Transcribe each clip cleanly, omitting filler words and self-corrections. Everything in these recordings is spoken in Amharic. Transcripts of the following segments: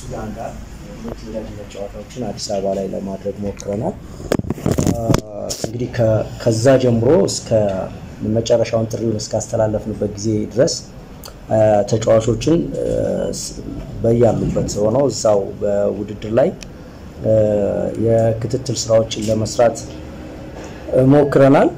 ሱዳን ጋር ሁለት ጨዋታዎችን አዲስ አበባ ላይ ለማድረግ ሞክረናል። እንግዲህ ከዛ ጀምሮ እስከ መጨረሻውን ጥሪውን እስካስተላለፍንበት ጊዜ ድረስ ተጫዋቾችን በያሉበት ሆነው እዛው በውድድር ላይ የክትትል ስራዎችን ለመስራት ሞክረናል።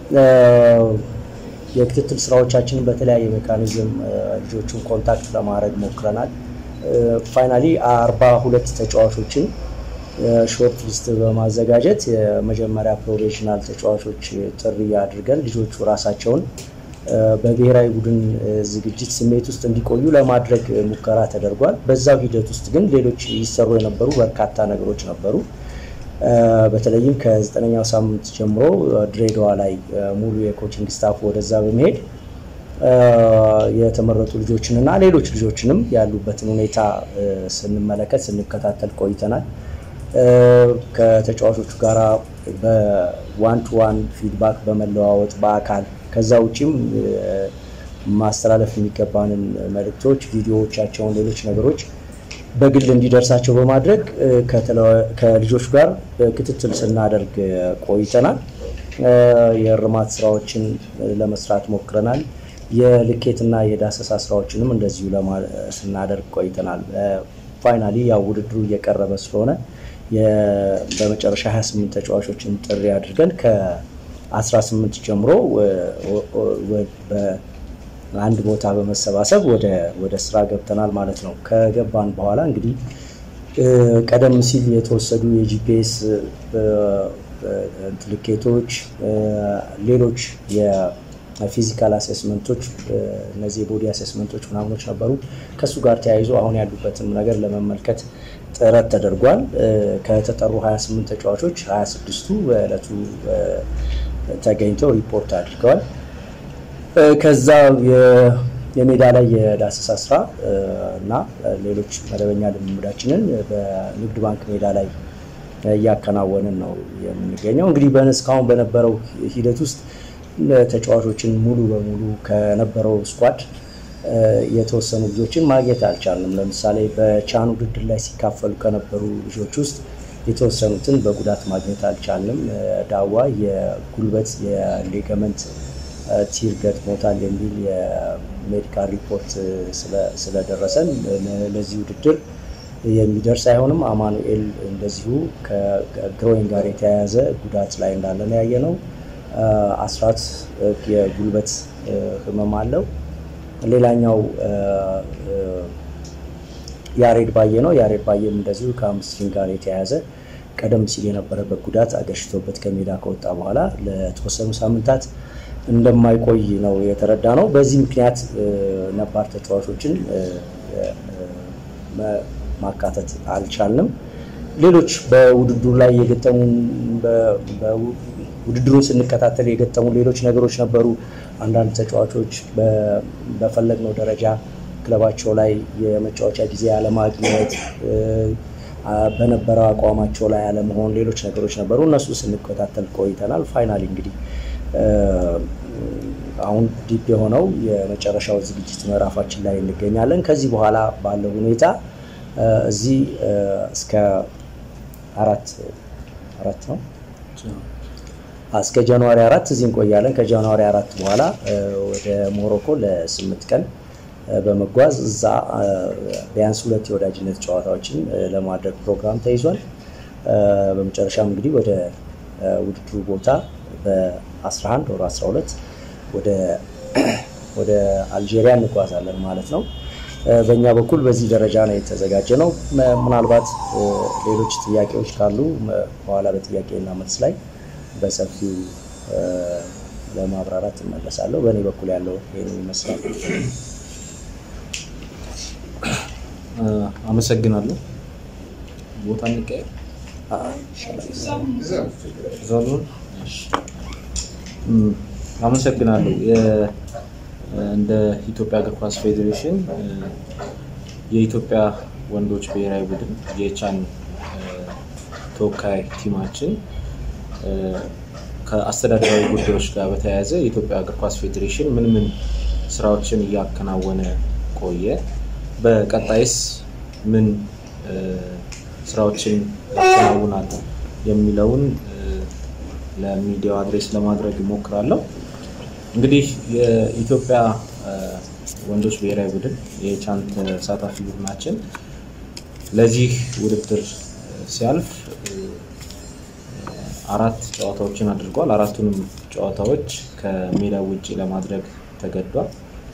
የክትትል ስራዎቻችንን በተለያየ ሜካኒዝም ልጆቹን ኮንታክት ለማድረግ ሞክረናል። ፋይናሊ 42 ተጫዋቾችን ሾርት ሊስት በማዘጋጀት የመጀመሪያ ፕሮፌሽናል ተጫዋቾች ጥሪ አድርገን ልጆቹ ራሳቸውን በብሔራዊ ቡድን ዝግጅት ስሜት ውስጥ እንዲቆዩ ለማድረግ ሙከራ ተደርጓል። በዛው ሂደት ውስጥ ግን ሌሎች ይሰሩ የነበሩ በርካታ ነገሮች ነበሩ። በተለይም ከ9ኛው ሳምንት ጀምሮ ድሬዳዋ ላይ ሙሉ የኮቺንግ ስታፍ ወደዛ በመሄድ የተመረጡ ልጆችንና ሌሎች ልጆችንም ያሉበትን ሁኔታ ስንመለከት ስንከታተል ቆይተናል። ከተጫዋቾቹ ጋራ በዋን ቱ ዋን ፊድባክ በመለዋወጥ በአካል ከዛ ውጪም ማስተላለፍ የሚገባንን መልእክቶች፣ ቪዲዮዎቻቸውን፣ ሌሎች ነገሮች በግል እንዲደርሳቸው በማድረግ ከልጆች ጋር ክትትል ስናደርግ ቆይተናል። የርማት ስራዎችን ለመስራት ሞክረናል። የልኬትና የዳሰሳ ስራዎችንም እንደዚሁ ስናደርግ ቆይተናል። ፋይናሊ ያው ውድድሩ እየቀረበ ስለሆነ በመጨረሻ 28 ተጫዋቾችን ጥሪ አድርገን ከ18 ጀምሮ በአንድ ቦታ በመሰባሰብ ወደ ስራ ገብተናል ማለት ነው። ከገባን በኋላ እንግዲህ ቀደም ሲል የተወሰዱ የጂፒኤስ ልኬቶች፣ ሌሎች የፊዚካል አሴስመንቶች፣ እነዚህ የቦዲ አሴስመንቶች ምናምኖች ነበሩ። ከሱ ጋር ተያይዞ አሁን ያሉበትን ነገር ለመመልከት ጥረት ተደርጓል። ከተጠሩ 28 ተጫዋቾች 26ቱ በእለቱ ተገኝተው ሪፖርት አድርገዋል። ከዛ የሜዳ ላይ የዳሰሳ ስራ እና ሌሎች መደበኛ ልምምዳችንን በንግድ ባንክ ሜዳ ላይ እያከናወንን ነው የምንገኘው። እንግዲህ እስካሁን በነበረው ሂደት ውስጥ ተጫዋቾችን ሙሉ በሙሉ ከነበረው ስኳድ የተወሰኑ ልጆችን ማግኘት አልቻልንም። ለምሳሌ በቻን ውድድር ላይ ሲካፈሉ ከነበሩ ልጆች ውስጥ የተወሰኑትን በጉዳት ማግኘት አልቻልንም። ዳዋ የጉልበት የሊጋመንት ቲር ገጥሞታል የሚል የሜዲካል ሪፖርት ስለደረሰን ለዚህ ውድድር የሚደርስ አይሆንም። አማኑኤል እንደዚሁ ከግሮይን ጋር የተያያዘ ጉዳት ላይ እንዳለ ነው ያየነው። አስራት የጉልበት ህመም አለው። ሌላኛው ያሬድ ባየ ነው። ያሬድ ባየም እንደዚሁ ከአምስትሪንግ ጋር የተያያዘ ቀደም ሲል የነበረበት ጉዳት አገሽቶበት ከሜዳ ከወጣ በኋላ ለተወሰኑ ሳምንታት እንደማይቆይ ነው የተረዳ ነው። በዚህ ምክንያት ነባር ተጫዋቾችን ማካተት አልቻልንም። ሌሎች በውድድሩ ላይ የገጠሙን ውድድሩን ስንከታተል የገጠሙ ሌሎች ነገሮች ነበሩ። አንዳንድ ተጫዋቾች በፈለግነው ደረጃ ክለባቸው ላይ የመጫወቻ ጊዜ አለማግኘት፣ በነበረው አቋማቸው ላይ አለመሆን፣ ሌሎች ነገሮች ነበሩ። እነሱ ስንከታተል ቆይተናል። ፋይናሊ እንግዲህ አሁን ዲፕ የሆነው የመጨረሻው ዝግጅት ምዕራፋችን ላይ እንገኛለን። ከዚህ በኋላ ባለው ሁኔታ እዚህ እስከ አራት ነው እስከ ጃንዋሪ 4 እዚህ እንቆያለን። ከጃንዋሪ 4 በኋላ ወደ ሞሮኮ ለ8 ቀን በመጓዝ እዛ ቢያንስ 2 የወዳጅነት ጨዋታዎችን ለማድረግ ፕሮግራም ተይዟል። በመጨረሻም እንግዲህ ወደ ውድድሩ ቦታ በ11 ወር 12 ወደ አልጄሪያ እንጓዛለን ማለት ነው። በእኛ በኩል በዚህ ደረጃ ነው የተዘጋጀ ነው። ምናልባት ሌሎች ጥያቄዎች ካሉ በኋላ በጥያቄና መልስ ላይ በሰፊው ለማብራራት እመለሳለሁ። በእኔ በኩል ያለው ይሄን ይመስላል። አመሰግናለሁ። ቦታ እንቀየር። አመሰግናለሁ። እንደ ኢትዮጵያ እግር ኳስ ፌዴሬሽን የኢትዮጵያ ወንዶች ብሔራዊ ቡድን የቻን ተወካይ ቲማችን ከአስተዳደራዊ ጉዳዮች ጋር በተያያዘ የኢትዮጵያ እግር ኳስ ፌዴሬሽን ምን ስራዎችን እያከናወነ ቆየ፣ በቀጣይስ ምን ስራዎችን ያከናውናል የሚለውን ለሚዲያው አድሬስ ለማድረግ ሞክራለሁ። እንግዲህ የኢትዮጵያ ወንዶች ብሔራዊ ቡድን የቻን ተሳታፊ ቡድናችን ለዚህ ውድድር ሲያልፍ 4 ጨዋታዎችን አድርጓል። 4ቱንም ጨዋታዎች ከሜዳው ውጪ ለማድረግ ተገዷል።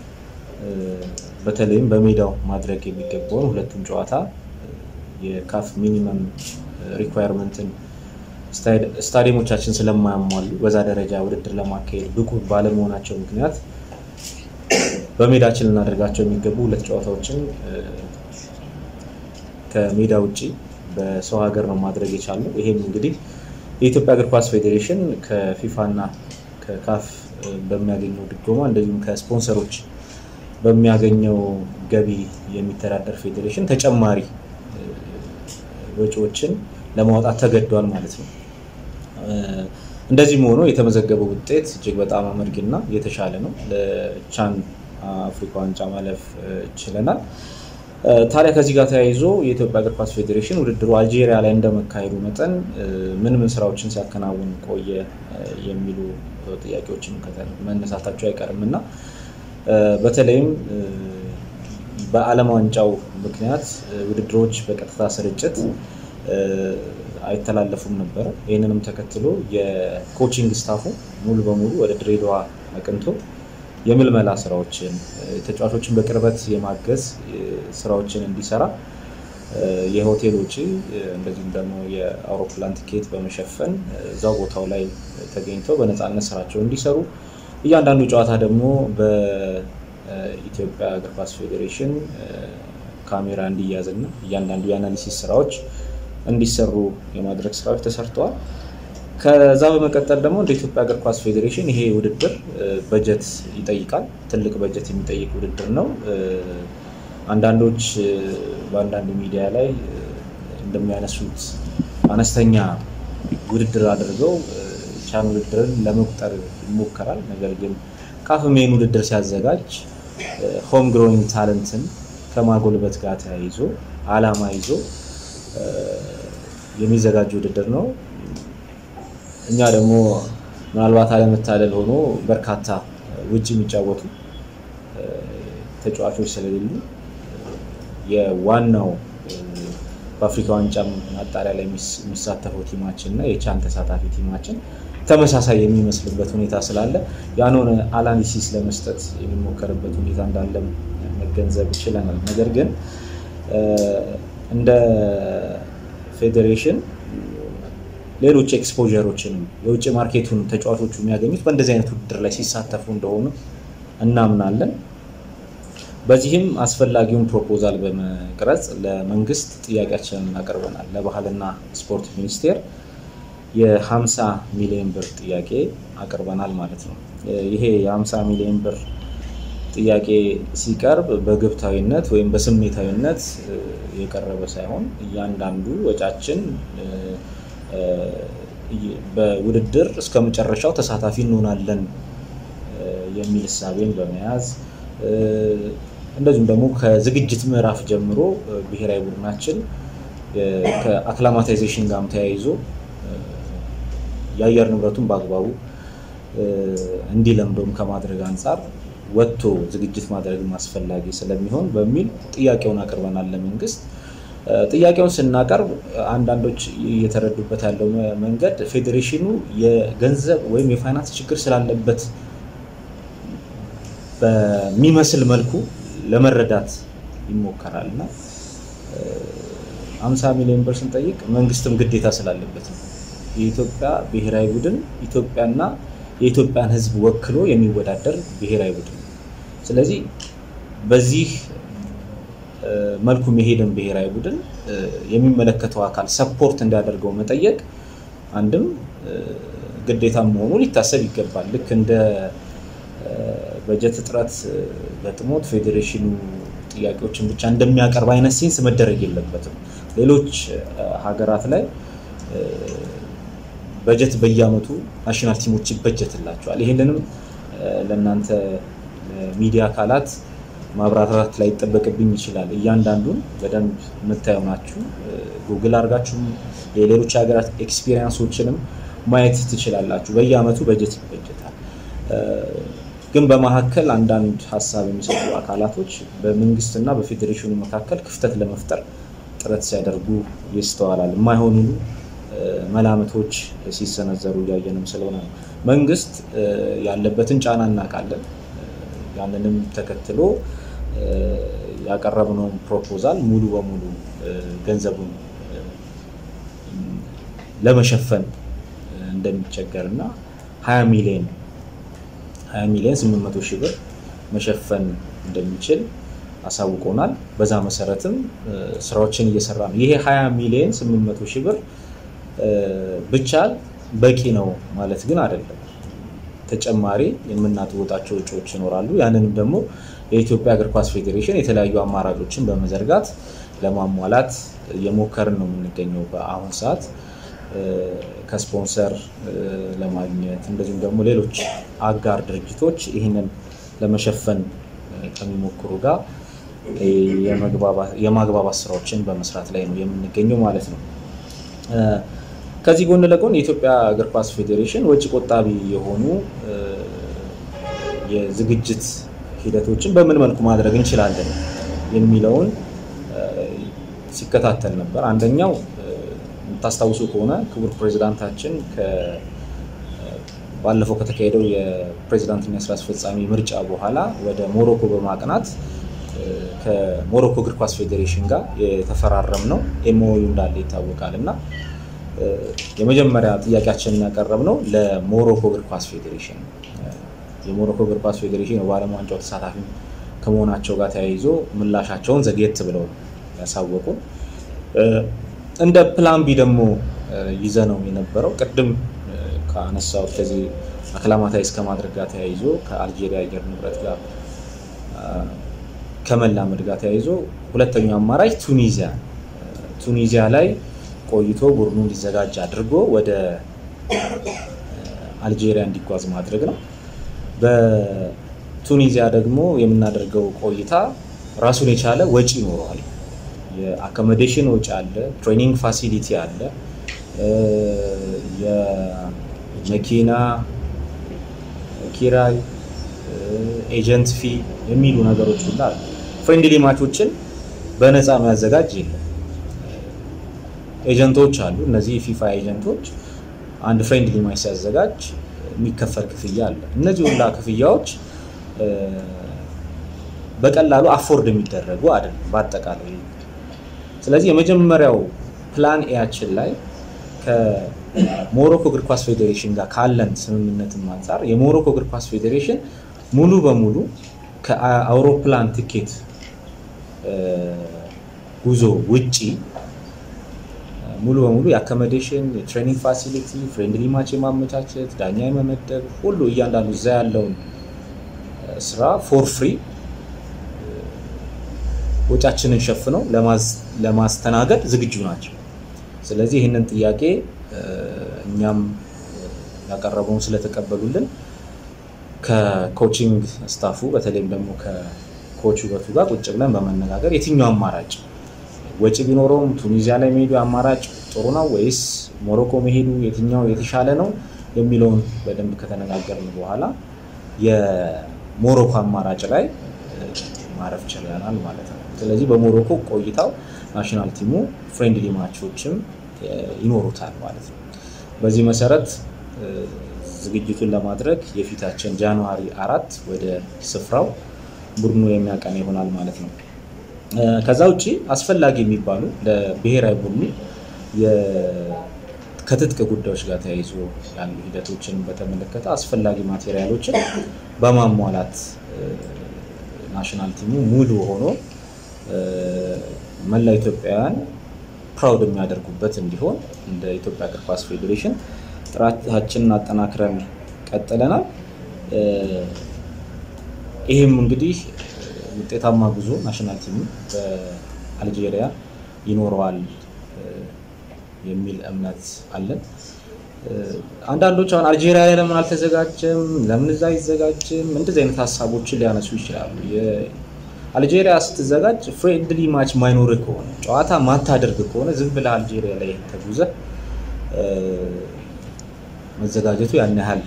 በተለይም በሜዳው ማድረግ የሚገባውን 2ቱን ጨዋታ የካፍ ሚኒመም ሪኳየርመንትን ስታዲየሞቻችን ስለማያሟሉ በዛ ደረጃ ውድድር ለማካሄድ ብቁ ባለመሆናቸው ምክንያት በሜዳችን ልናደርጋቸው የሚገቡ 2 ጨዋታዎችን ከሜዳ ውጪ በሰው ሀገር ነው ማድረግ የቻለው። ይሄም እንግዲህ የኢትዮጵያ እግር ኳስ ፌዴሬሽን ከፊፋና ከካፍ በሚያገኘው ድጎማ እንደዚሁም ከስፖንሰሮች በሚያገኘው ገቢ የሚተዳደር ፌዴሬሽን ተጨማሪ ወጪዎችን ለማውጣት ተገዷል ማለት ነው። እንደዚህም ሆኖ የተመዘገበው ውጤት እጅግ በጣም አመርቂና የተሻለ ነው። ለቻን አፍሪካ ዋንጫ ማለፍ ችለናል። ታዲያ ከዚህ ጋር ተያይዞ የኢትዮጵያ እግር ኳስ ፌዴሬሽን ውድድሩ አልጄሪያ ላይ እንደመካሄዱ መጠን ምን ስራዎችን ሲያከናውን ቆየ የሚሉ ጥያቄዎችን መነሳታቸው አይቀርምና በተለይም በዓለም ዋንጫው ምክንያት ውድድሮች በቀጥታ ስርጭት አይተላለፉም ነበር። ይህንንም ተከትሎ የኮቺንግ ስታፉ ሙሉ በሙሉ ወደ ድሬዳዋ አቅንቶ የምልመላ ስራዎችን ተጫዋቾችን በቅርበት የማገዝ ስራዎችን እንዲሰራ የሆቴል ወጪ እንደዚሁም ደግሞ የአውሮፕላን ቲኬት በመሸፈን እዛው ቦታው ላይ ተገኝተው በነፃነት ስራቸውን እንዲሰሩ እያንዳንዱ ጨዋታ ደግሞ በኢትዮጵያ እግር ኳስ ፌዴሬሽን ካሜራ እንዲያዝና እያንዳንዱ የአናሊሲስ ስራዎች እንዲሰሩ የማድረግ ስራዎች ተሰርተዋል። ከዛ በመቀጠል ደግሞ እንደ ኢትዮጵያ እግር ኳስ ፌዴሬሽን ይሄ ውድድር በጀት ይጠይቃል። ትልቅ በጀት የሚጠይቅ ውድድር ነው። አንዳንዶች በአንዳንድ ሚዲያ ላይ እንደሚያነሱት አነስተኛ ውድድር አድርገው ቻን ውድድርን ለመቁጠር ይሞከራል። ነገር ግን ካፍ ሜን ውድድር ሲያዘጋጅ ሆም ግሮዊንግ ታለንትን ከማጎልበት ጋር ተያይዞ አላማ ይዞ የሚዘጋጅ ውድድር ነው። እኛ ደግሞ ምናልባት አለመታደል ሆኖ በርካታ ውጪ የሚጫወቱ ተጫዋቾች ስለሌሉ የዋናው በአፍሪካ ዋንጫ ማጣሪያ ላይ የሚሳተፈው ቲማችን እና የቻን ተሳታፊ ቲማችን ተመሳሳይ የሚመስልበት ሁኔታ ስላለ ያንን አናሊሲስ ለመስጠት የሚሞከርበት ሁኔታ እንዳለ መገንዘብ ይችላል። ነገር ግን እንደ ፌዴሬሽን ሌሎች ኤክስፖዠሮችንም የውጭ ማርኬቱን ተጫዋቾቹ የሚያገኙት በእንደዚህ አይነት ውድድር ላይ ሲሳተፉ እንደሆነ እናምናለን። በዚህም አስፈላጊውን ፕሮፖዛል በመቅረጽ ለመንግስት ጥያቄያችንን አቀርበናል። ለባህልና ስፖርት ሚኒስቴር የ50 ሚሊዮን ብር ጥያቄ አቀርበናል ማለት ነው። ይሄ የ50 ሚሊዮን ብር ጥያቄ ሲቀርብ በግብታዊነት ወይም በስሜታዊነት የቀረበ ሳይሆን እያንዳንዱ ወጫችን በውድድር እስከ መጨረሻው ተሳታፊ እንሆናለን የሚል ሐሳብን በመያዝ እንደዚሁም ደግሞ ከዝግጅት ምዕራፍ ጀምሮ ብሔራዊ ቡድናችን ከአክላማታይዜሽን ጋር ተያይዞ የአየር ንብረቱን በአግባቡ እንዲለምደውም ከማድረግ አንፃር ወጥቶ ዝግጅት ማድረግ ማስፈላጊ ስለሚሆን በሚል ጥያቄውን አቀርበናል ለመንግስት። ጥያቄውን ስናቀርብ አንዳንዶች እየተረዱበት ያለው መንገድ ፌዴሬሽኑ የገንዘብ ወይም የፋይናንስ ችግር ስላለበት በሚመስል መልኩ ለመረዳት ይሞከራልና 50 ሚሊዮን ብር ስንጠይቅ መንግስትም ግዴታ ስላለበት ነው። የኢትዮጵያ ብሔራዊ ቡድን ኢትዮጵያና የኢትዮጵያን ሕዝብ ወክሎ የሚወዳደር ብሔራዊ ቡድን። ስለዚህ በዚህ መልኩ መሄድን ብሔራዊ ቡድን የሚመለከተው አካል ሰፖርት እንዲያደርገው መጠየቅ አንድም ግዴታ መሆኑ ሊታሰብ ይገባል። ልክ እንደ በጀት እጥረት ገጥሞት ፌዴሬሽኑ ጥያቄዎችን ብቻ እንደሚያቀርብ አይነት ሴንስ መደረግ የለበትም። ሌሎች ሀገራት ላይ በጀት በየአመቱ ናሽናል ቲሞች ይበጀትላቸዋል። ይሄንንም ለእናንተ ሚዲያ አካላት ማብራራት ላይ ይጠበቅብኝ ይችላል እያንዳንዱን በደንብ መታየው ናችሁ ጉግል አርጋችሁ የሌሎች ሀገራት ኤክስፒሪየንሶችንም ማየት ትችላላችሁ በየአመቱ በጀት ይበጀታል ግን በመሐከል አንዳንድ ሐሳብ የሚሰጡ አካላቶች በመንግስትና በፌዴሬሽኑ መካከል ክፍተት ለመፍጠር ጥረት ሲያደርጉ ይስተዋላል የማይሆኑ መላምቶች ሲሰነዘሩ ያየንም ስለሆነ መንግስት ያለበትን ጫና እናቃለን ያንንም ተከትሎ ያቀረብነው ፕሮፖዛል ሙሉ በሙሉ ገንዘቡን ለመሸፈን እንደሚቸገርና 20 ሚሊዮን 800 ሺህ ብር መሸፈን እንደሚችል አሳውቆናል በዛ መሰረትም ስራዎችን እየሰራ ነው ይሄ 20 ሚሊዮን 800 ሺህ ብር ብቻ በቂ ነው ማለት ግን አይደለም ተጨማሪ የምናጥወጣቸው ወጪዎች ይኖራሉ ያንንም ደግሞ የኢትዮጵያ እግር ኳስ ፌዴሬሽን የተለያዩ አማራጮችን በመዘርጋት ለማሟላት የሞከርን ነው የምንገኘው በአሁን ሰዓት ከስፖንሰር ለማግኘት እንደዚሁም ደግሞ ሌሎች አጋር ድርጅቶች ይሄንን ለመሸፈን ከሚሞክሩ ጋር የማግባባት ስራዎችን በመስራት ላይ ነው የምንገኘው ማለት ነው ከዚህ ጎን ለጎን የኢትዮጵያ እግር ኳስ ፌዴሬሽን ወጪ ቆጣቢ የሆኑ የዝግጅት ሂደቶችን በምን መልኩ ማድረግ እንችላለን የሚለውን ሲከታተል ነበር አንደኛው ታስታውሱ ከሆነ ክቡር ፕሬዝዳንታችን ባለፈው ከተካሄደው የፕሬዝዳንትና ስራ አስፈጻሚ ምርጫ በኋላ ወደ ሞሮኮ በማቅናት ከሞሮኮ እግር ኳስ ፌዴሬሽን ጋር የተፈራረምነው ኤምኦዩ እንዳለ ይታወቃልና የመጀመሪያ ጥያቄያችንን ያቀረብነው ለሞሮኮ እግር ኳስ ፌዴሬሽን የሞሮኮ እግር ኳስ ፌዴሬሽን የዓለም ዋንጫው ተሳታፊ ከመሆናቸው ጋር ተያይዞ ምላሻቸውን ዘግየት ብለው ያሳወቁን እንደ ፕላን ቢ ደግሞ ይዘነው የነበረው ቀደም ከአነሳው ከዚህ አክላማታይዝ ከማድረግ ጋር ተያይዞ ከአልጄሪያ አየር ንብረት ጋር ከመላመድ ጋር ተያይዞ ሁለተኛው አማራጭ ቱኒዚያ ላይ ቆይቶ ቡድኑ እንዲዘጋጅ አድርጎ ወደ አልጄሪያ እንዲጓዝ ማድረግ ነው በቱኒዚያ ደግሞ የምናደርገው ቆይታ ራሱን የቻለ ወጪ ይኖራል የአኮሞዴሽን ወጪ አለ ትሬኒንግ ፋሲሊቲ አለ የመኪና ኪራይ ኤጀንት ፊ የሚሉ ነገሮች ሁሉ አሉ ፍሬንድሊ ማቾችን በነፃ ማዘጋጅ ኤጀንቶች አሉ እነዚህ ፊፋ ኤጀንቶች አንድ ፍሬንድሊ ማች ሲያዘጋጅ የሚከፈል ክፍያ አለ እነዚህ ሁሉ ክፍያዎች በቀላሉ አፎርድ የሚደረጉ አይደለም በአጠቃላይ ስለዚህ የመጀመሪያው ፕላን ኤያችን ላይ ከሞሮኮ እግር ኳስ ፌዴሬሽን ጋር ካለን ስምምነትም አንፃር የሞሮኮ እግር ኳስ ፌዴሬሽን ሙሉ በሙሉ ከአውሮፕላን ቲኬት ጉዞ ውጪ ሙሉ በሙሉ የአኮሞዴሽን የትሬኒንግ ፋሲሊቲ ፍሬንድሊ ማች የማመቻቸት ዳኛ የመመደብ ሁሉ እያንዳንዱ እዛ ያለውን ስራ ፎር ፍሪ ወጫችንን ሸፍነው ለማስተናገድ ዝግጁ ናቸው ስለዚህ ይሄንን ጥያቄ እኛም ያቀረበውን ስለተቀበሉልን ከኮቺንግ ስታፉ በተለይም ደግሞ ከኮቹ ጋር ቁጭ ብለን በመነጋገር የትኛው አማራጭ ወጪ ቢኖርም ቱኒዚያ ላይ መሄዱ አማራጭ ጥሩ ነው ወይስ ሞሮኮ መሄዱ የትኛው የተሻለ ነው የሚለውን በደንብ ከተነጋገርን በኋላ የሞሮኮ አማራጭ ላይ ማረፍ ችለናል ማለት ነው ስለዚህ በሞሮኮ ቆይታው ናሽናል ቲሙ ፍሬንድሊ ማቾችም ይኖሩታል ማለት ነው በዚህ መሰረት ዝግጅቱን ለማድረግ የፊታችን ጃንዋሪ 4 ወደ ስፍራው ቡድኑ የሚያቀና ይሆናል ማለት ነው ከዛ ውጪ አስፈላጊ የሚባሉ ለብሔራዊ ቡድኑ ከትጥቅ ጉዳዮች ጋር ተያይዞ ያሉ ሂደቶችን በተመለከተ አስፈላጊ ማቴሪያሎችን በማሟላት ናሽናል ቲሙ ሙሉ ሆኖ መላ ኢትዮጵያውያን ፕራውድ የሚያደርጉበት እንዲሆን እንደ ኢትዮጵያ እግር ኳስ ፌዴሬሽን ጥረታችንን አጠናክረን ቀጥለናል ይሄም እንግዲህ ውጤታማ ጉዞ ናሽናል ቲሙ በአልጄሪያ ይኖረዋል የሚል እምነት አለን አንዳንዶች አሁን አልጄሪያ ላይ ለምን አልተዘጋጀም ለምን እዛ ይዘጋጅም እንደዚህ አይነት ሐሳቦችን ሊያነሱ ይችላሉ አልጄሪያ ስትዘጋጅ ፍሬንድሊ ማች ማይኖር ከሆነ ጨዋታ ማታደርግ ከሆነ ዝም ብለህ አልጄሪያ ላይ ተጉዘህ መዘጋጀቱ ያን ያህል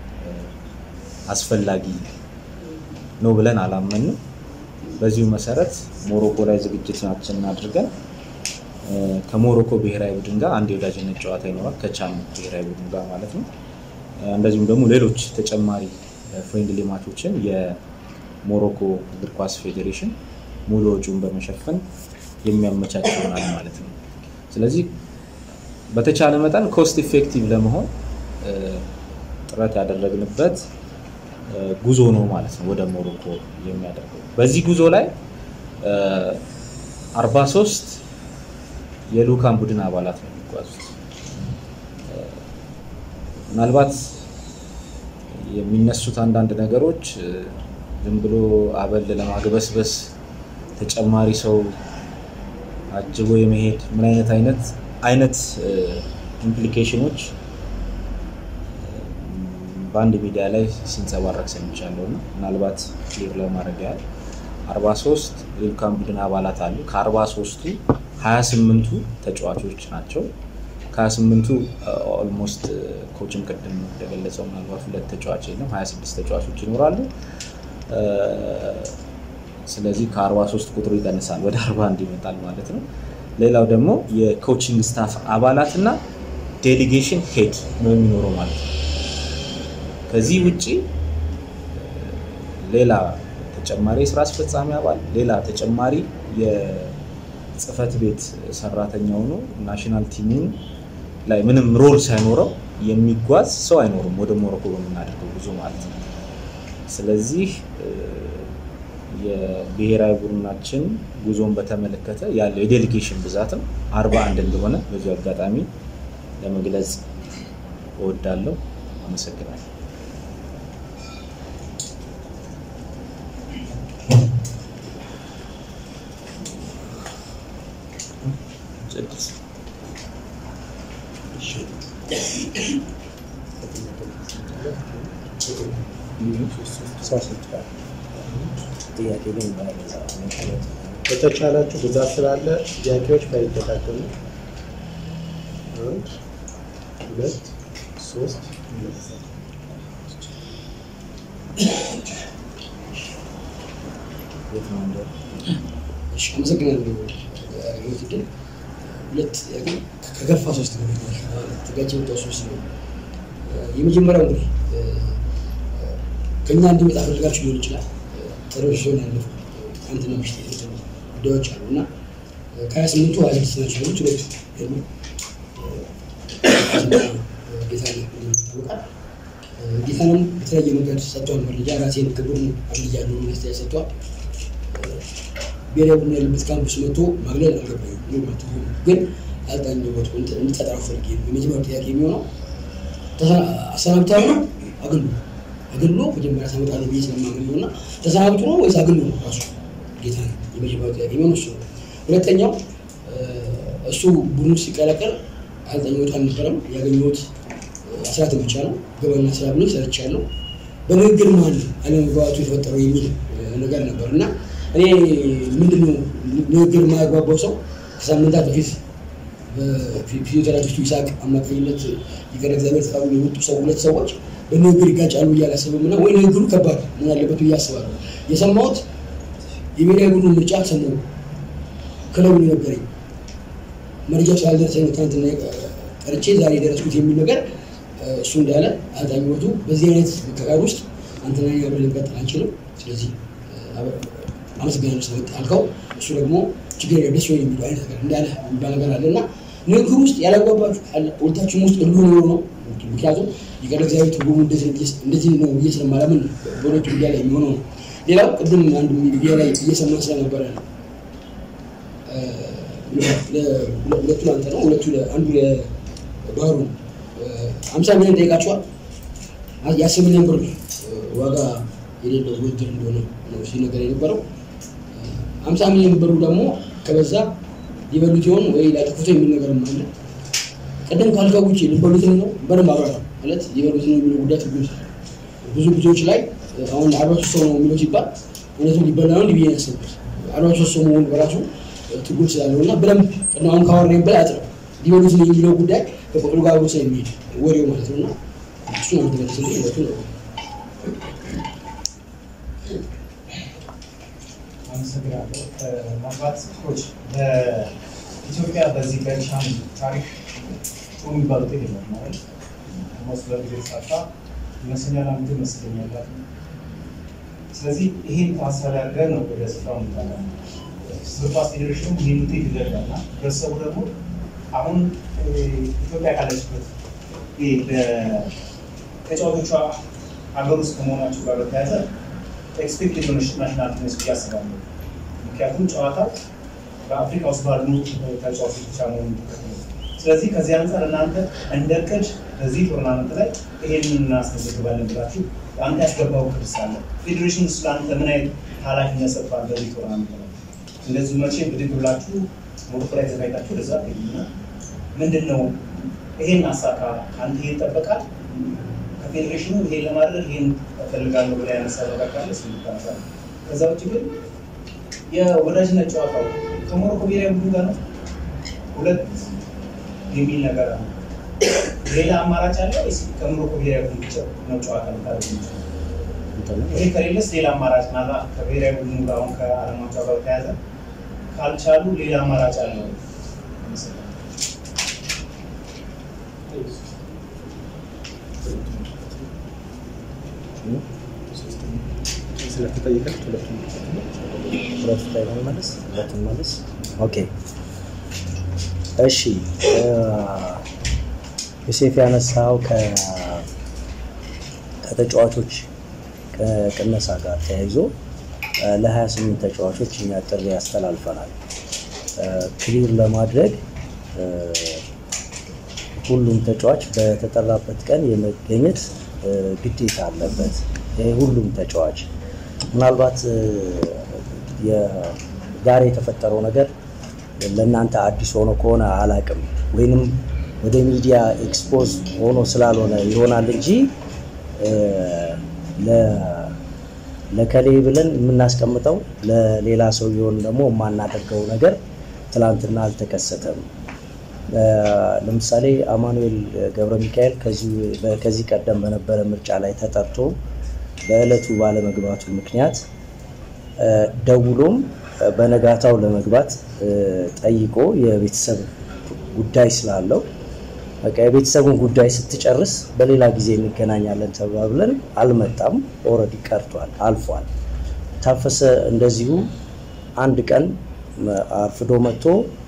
አስፈላጊ ነው ብለን አላመንም። በዚሁ መሰረት ሞሮኮ ላይ ዝግጅታችንን አድርገን ከሞሮኮ ብሔራዊ ቡድን ጋር አንድ የወዳጅነት ጨዋታ ይኖራል ከቻን ብሔራዊ ቡድን ጋር ማለት ነው። እንደዚሁም ደግሞ ሌሎች ተጨማሪ ፍሬንድሊ ማቾችን የሞሮኮ እግር ኳስ ፌዴሬሽን ሙሉ ወጪውን በመሸፈን የሚያመቻች ይሆናል ማለት ነው። ስለዚህ በተቻለ መጠን ኮስት ኢፌክቲቭ ለመሆን ጥረት ያደረግንበት ጉዞ ነው ማለት ነው ወደ ሞሮኮ የሚያደርገው። በዚህ ጉዞ ላይ 43 የሉካን ቡድን አባላት ነው የሚጓዙት። ምናልባት የሚነሱት አንዳንድ ነገሮች ዝም ብሎ አበል ለማግበስበስ ተጨማሪ ሰው አጅቦ የመሄድ ምን አይነት ኢምፕሊኬሽኖች በአንድ ሚዲያ ላይ ሲንጸባረቅ ሰምቻለሁና ምናልባት ክሊር ለማድረግ ያህል 43 የሉካን ቡድን አባላት አሉ። ከ43ቱ 28ቱ ተጫዋቾች ናቸው። ከ28ቱ ኦልሞስት ኮችም ቀደም እንደገለጸው ምናልባት ሁለት ተጫዋች የለም 26 ተጫዋቾች ይኖራሉ። ስለዚህ ከ43 ቁጥሩ ይቀንሳል ወደ 41 ይመጣል ማለት ነው። ሌላው ደግሞ የኮቺንግ ስታፍ አባላትና ዴሊጌሽን ሄድ ነው የሚኖረው ማለት ነው። ከዚህ ውጪ ሌላ ተጨማሪ ስራ አስፈጻሚ አባል ሌላ ተጨማሪ የጽህፈት ቤት ሰራተኛ ሆኖ ናሽናል ቲሙን ላይ ምንም ሮል ሳይኖረው የሚጓዝ ሰው አይኖርም ወደ ሞሮኮ በመናደርገው ጉዞ ማለት ነው። ስለዚህ የብሔራዊ ቡድናችን ጉዞን በተመለከተ ያለው የዴሊጌሽን ብዛትም 41 እንደሆነ በዚህ አጋጣሚ ለመግለጽ እወዳለሁ። አመሰግናለሁ። በተቻላችሁ ብዛት ስላለ ጥያቄዎች ባይደጋገሙ 1 2 3 እሺ አመሰግናለሁ። እንግዲህ ሁለት ከገፋ 3 ነው ተጋጭው ተሶስ ነው የመጀመሪያው እንግዲህ ከኛ እንዲመጣ ፈልጋችሁ ሊሆን ይችላል ተረሽውን ያለው አንተ ነው ምሽት ጉዳዮች አሉና ከ28ቱ 26 ናቸው ሁለት ደግሞ ጌታንም በተለያየ መንገድ ሰጥቷል መረጃ ራሴን ክብሩን አብያለሁ መስጠት ሰጥቷል። ብሔራዊ ቡድን ያለበት ካምፕስ መጥቶ ማግለል አልገባኝም ግን አልጣኝ ወጥቶ እንድትጠራው ፈልጌ የመጀመሪያው ጥያቄ የሚሆነው አሰናብታው ነው አግሎ መጀመሪያ ሰምታለሁ ብዬ ስለማምን ነውና ተሰናብቶ ነው ወይስ አግሎ ነው ራሱ ጌታ ነው የመጀመሪያው ጥያቄ የሚሆነው እሱ። ሁለተኛው እሱ ቡድኑ ሲቀላቀል አልጣኝ ወጥቶ አልነበረም ያገኘሁት አስራት ብቻ ነው ገበና ስራ ብሎ ሰርቻለሁ። በንግግር ማን አለመግባባቱ የተፈጠረው የሚል ነገር ነበርና እኔ ምንድነው ንግግር ማያግባባው ሰው ከሳምንታት በፊት በፊዚዮቴራፒስቱ ይሳቅ አማካኝነት ይቀር እግዚአብሔር ተቃውሞ የወጡ ሁለት ሰዎች በንግግር ይጋጫሉ እያላሰበምና ወይ ንግግሩ ከባድ ምን አለበት እያስባለሁ የሰማሁት የብሔራዊ ቡድኑ ምርጫ ሰሞኑን ክለቡ ነገረኝ መረጃው ስላልደረሰኝ ትናንትና ቀርቼ ዛሬ ደረስኩት የሚል ነገር እሱ እንዳለ አዳኝወቱ በዚህ አይነት መከራር ውስጥ አንተና ያብረን ልንቀጥል አንችልም። ስለዚህ አመስግናለሁ ስለመጣልከው እሱ ደግሞ ችግር የለበስ ወይ የሚለው አይነት ነገር እንዳለ የሚባል ነገር አለና ንግግር ውስጥ ያላጓባችሁ ሁለታችሁም ውስጥ እንደሆነ ነው። ምክንያቱም ይቀር እግዚአብሔር ትርጉሙ እንደዚህ ነው እየሰማላምን በሁለቱ ሚዲያ ላይ የሚሆነው ነው። ሌላው ቅድም አንድ ሚዲያ ላይ እየሰማ ስለነበረ ነው ለሁለቱ አንተ ነው ሁለቱ አንዱ ለባህሩ 50 ሚሊዮን ጠይቃቸዋል። ያ8 ሚሊዮን ብር ዋጋ የሌለው ውድድር እንደሆነ ነው ሲነገር የነበረው። 50 ሚሊዮን ብሩ ደግሞ ከበዛ ይበሉት ይሆን ወይ ላጥፉት የሚል ነገር ማለት ነው። ቀደም ካልካው ውጪ ሊበሉት ነው በደንብ አብራራ ማለት ይበሉት ነው የሚለው ጉዳይ ብዙዎች ላይ አሁን 40 ሰው ነው የሚለው ሲባል እነዚህ ሊበላው ሊቢያ ያሰብኩት አሏቸው ሰሞኑን በራሱ ትጉል ስላለውና በደንብ እና አሁን ካወራን በላይ አጥራ ሊወሉት ነው የሚለው ጉዳይ ከበቅሉ ጋር ወሰን የሚሄድ ወሬው ማለት ነውና እሱ ነው ማለት ነው። አመሰግናለሁ። ማባት ኮች ኢትዮጵያ በዚህ በሻም ታሪክ ጥሩ የሚባል ውጤት የለም ማለት ሞስት ለጊዜ ሳፋ ይመስለኛል አንዱ መስለኛል። ስለዚህ ይሄን ታሳቢ አድርገን ነው ወደ ስፍራው እንጣላለን። ስፖርት ፌዴሬሽን ይሄን ውጤት ይደርጋልና ህብረተሰቡ ደግሞ አሁን ኢትዮጵያ ካለችበት ተጫዋቾቿ ሀገር ውስጥ ከመሆናቸው ጋር በተያያዘ ኤክስፔክት የሆነች ናሽናል ቲምስ ያስባሉ። ምክንያቱም ጨዋታው በአፍሪካ ውስጥ ባሉ ተጫዋቾች ብቻ መሆኑ ስለዚህ ከዚህ አንፃር እናንተ እንደ እቅድ በዚህ ቶርናመንት ላይ ይሄንን እናስመዘግባለን ብላችሁ አንተ ያስገባው ክርስ አለ ፌዴሬሽን ስላንተ ምን አይነት ኃላፊነት ሰጥቷል በዚህ ቶርናመንት ላይ እንደዚህ መቼ ብድግ ብላችሁ ሞቶ ላይ ተዘጋጅታችሁ ለዛ እና ምንድነው ይሄን አሳካ አንተ ይጠበቃል ከፌዴሬሽኑ ይሄ ለማድረግ ይሄን ፈልጋለሁ ብላ ያነሳለቃለ ስለታሳ ከዛ ውጪ ግን የወዳጅነት ጨዋታው ከሞሮኮ ብሔራዊ ቡድን ጋር ነው ሁለት የሚል ነገር አለ ሌላ አማራጭ አለ ወይስ ከሞሮኮ ብሔራዊ ቡድን ብቻ ነው ጨዋታ ልታደርጉ ይሄ ከሌለስ ሌላ አማራጭ ማለት ከብሔራዊ ቡድኑ ጋር አሁን ከዓለም ዋንጫ ጋር ተያዘ ካልቻሉ ሌላ አማራጭ አለ ስለተጠየቀን ሁለቱም ማለት ኦኬ እሺ ዮሴፍ ያነሳው ከተጫዋቾች ቅነሳ ጋር ተያይዞ ለ28 ተጫዋቾች እኛ ጥሪ ያስተላልፈናል ክሊር ለማድረግ ሁሉም ተጫዋች በተጠራበት ቀን የመገኘት ግዴታ አለበት ሁሉም ተጫዋች ምናልባት የዛሬ የተፈጠረው ነገር ለእናንተ አዲስ ሆኖ ከሆነ አላቅም ወይንም ወደ ሚዲያ ኤክስፖዝ ሆኖ ስላልሆነ ይሆናል እንጂ ለከሌ ብለን የምናስቀምጠው ለሌላ ሰው ይሆን ደግሞ የማናደርገው ነገር ትላንትና አልተከሰተም ለምሳሌ አማኑኤል ገብረ ሚካኤል ከዚህ ቀደም በነበረ ምርጫ ላይ ተጠርቶ በእለቱ ባለመግባቱ ምክንያት ደውሎም በነጋታው ለመግባት ጠይቆ የቤተሰብ ጉዳይ ስላለው በቃ የቤተሰቡን ጉዳይ ስትጨርስ በሌላ ጊዜ እንገናኛለን ተባብለን አልመጣም ኦሬዲ ቀርቷል አልፏል ታፈሰ እንደዚሁ አንድ ቀን አርፍዶ መጥቶ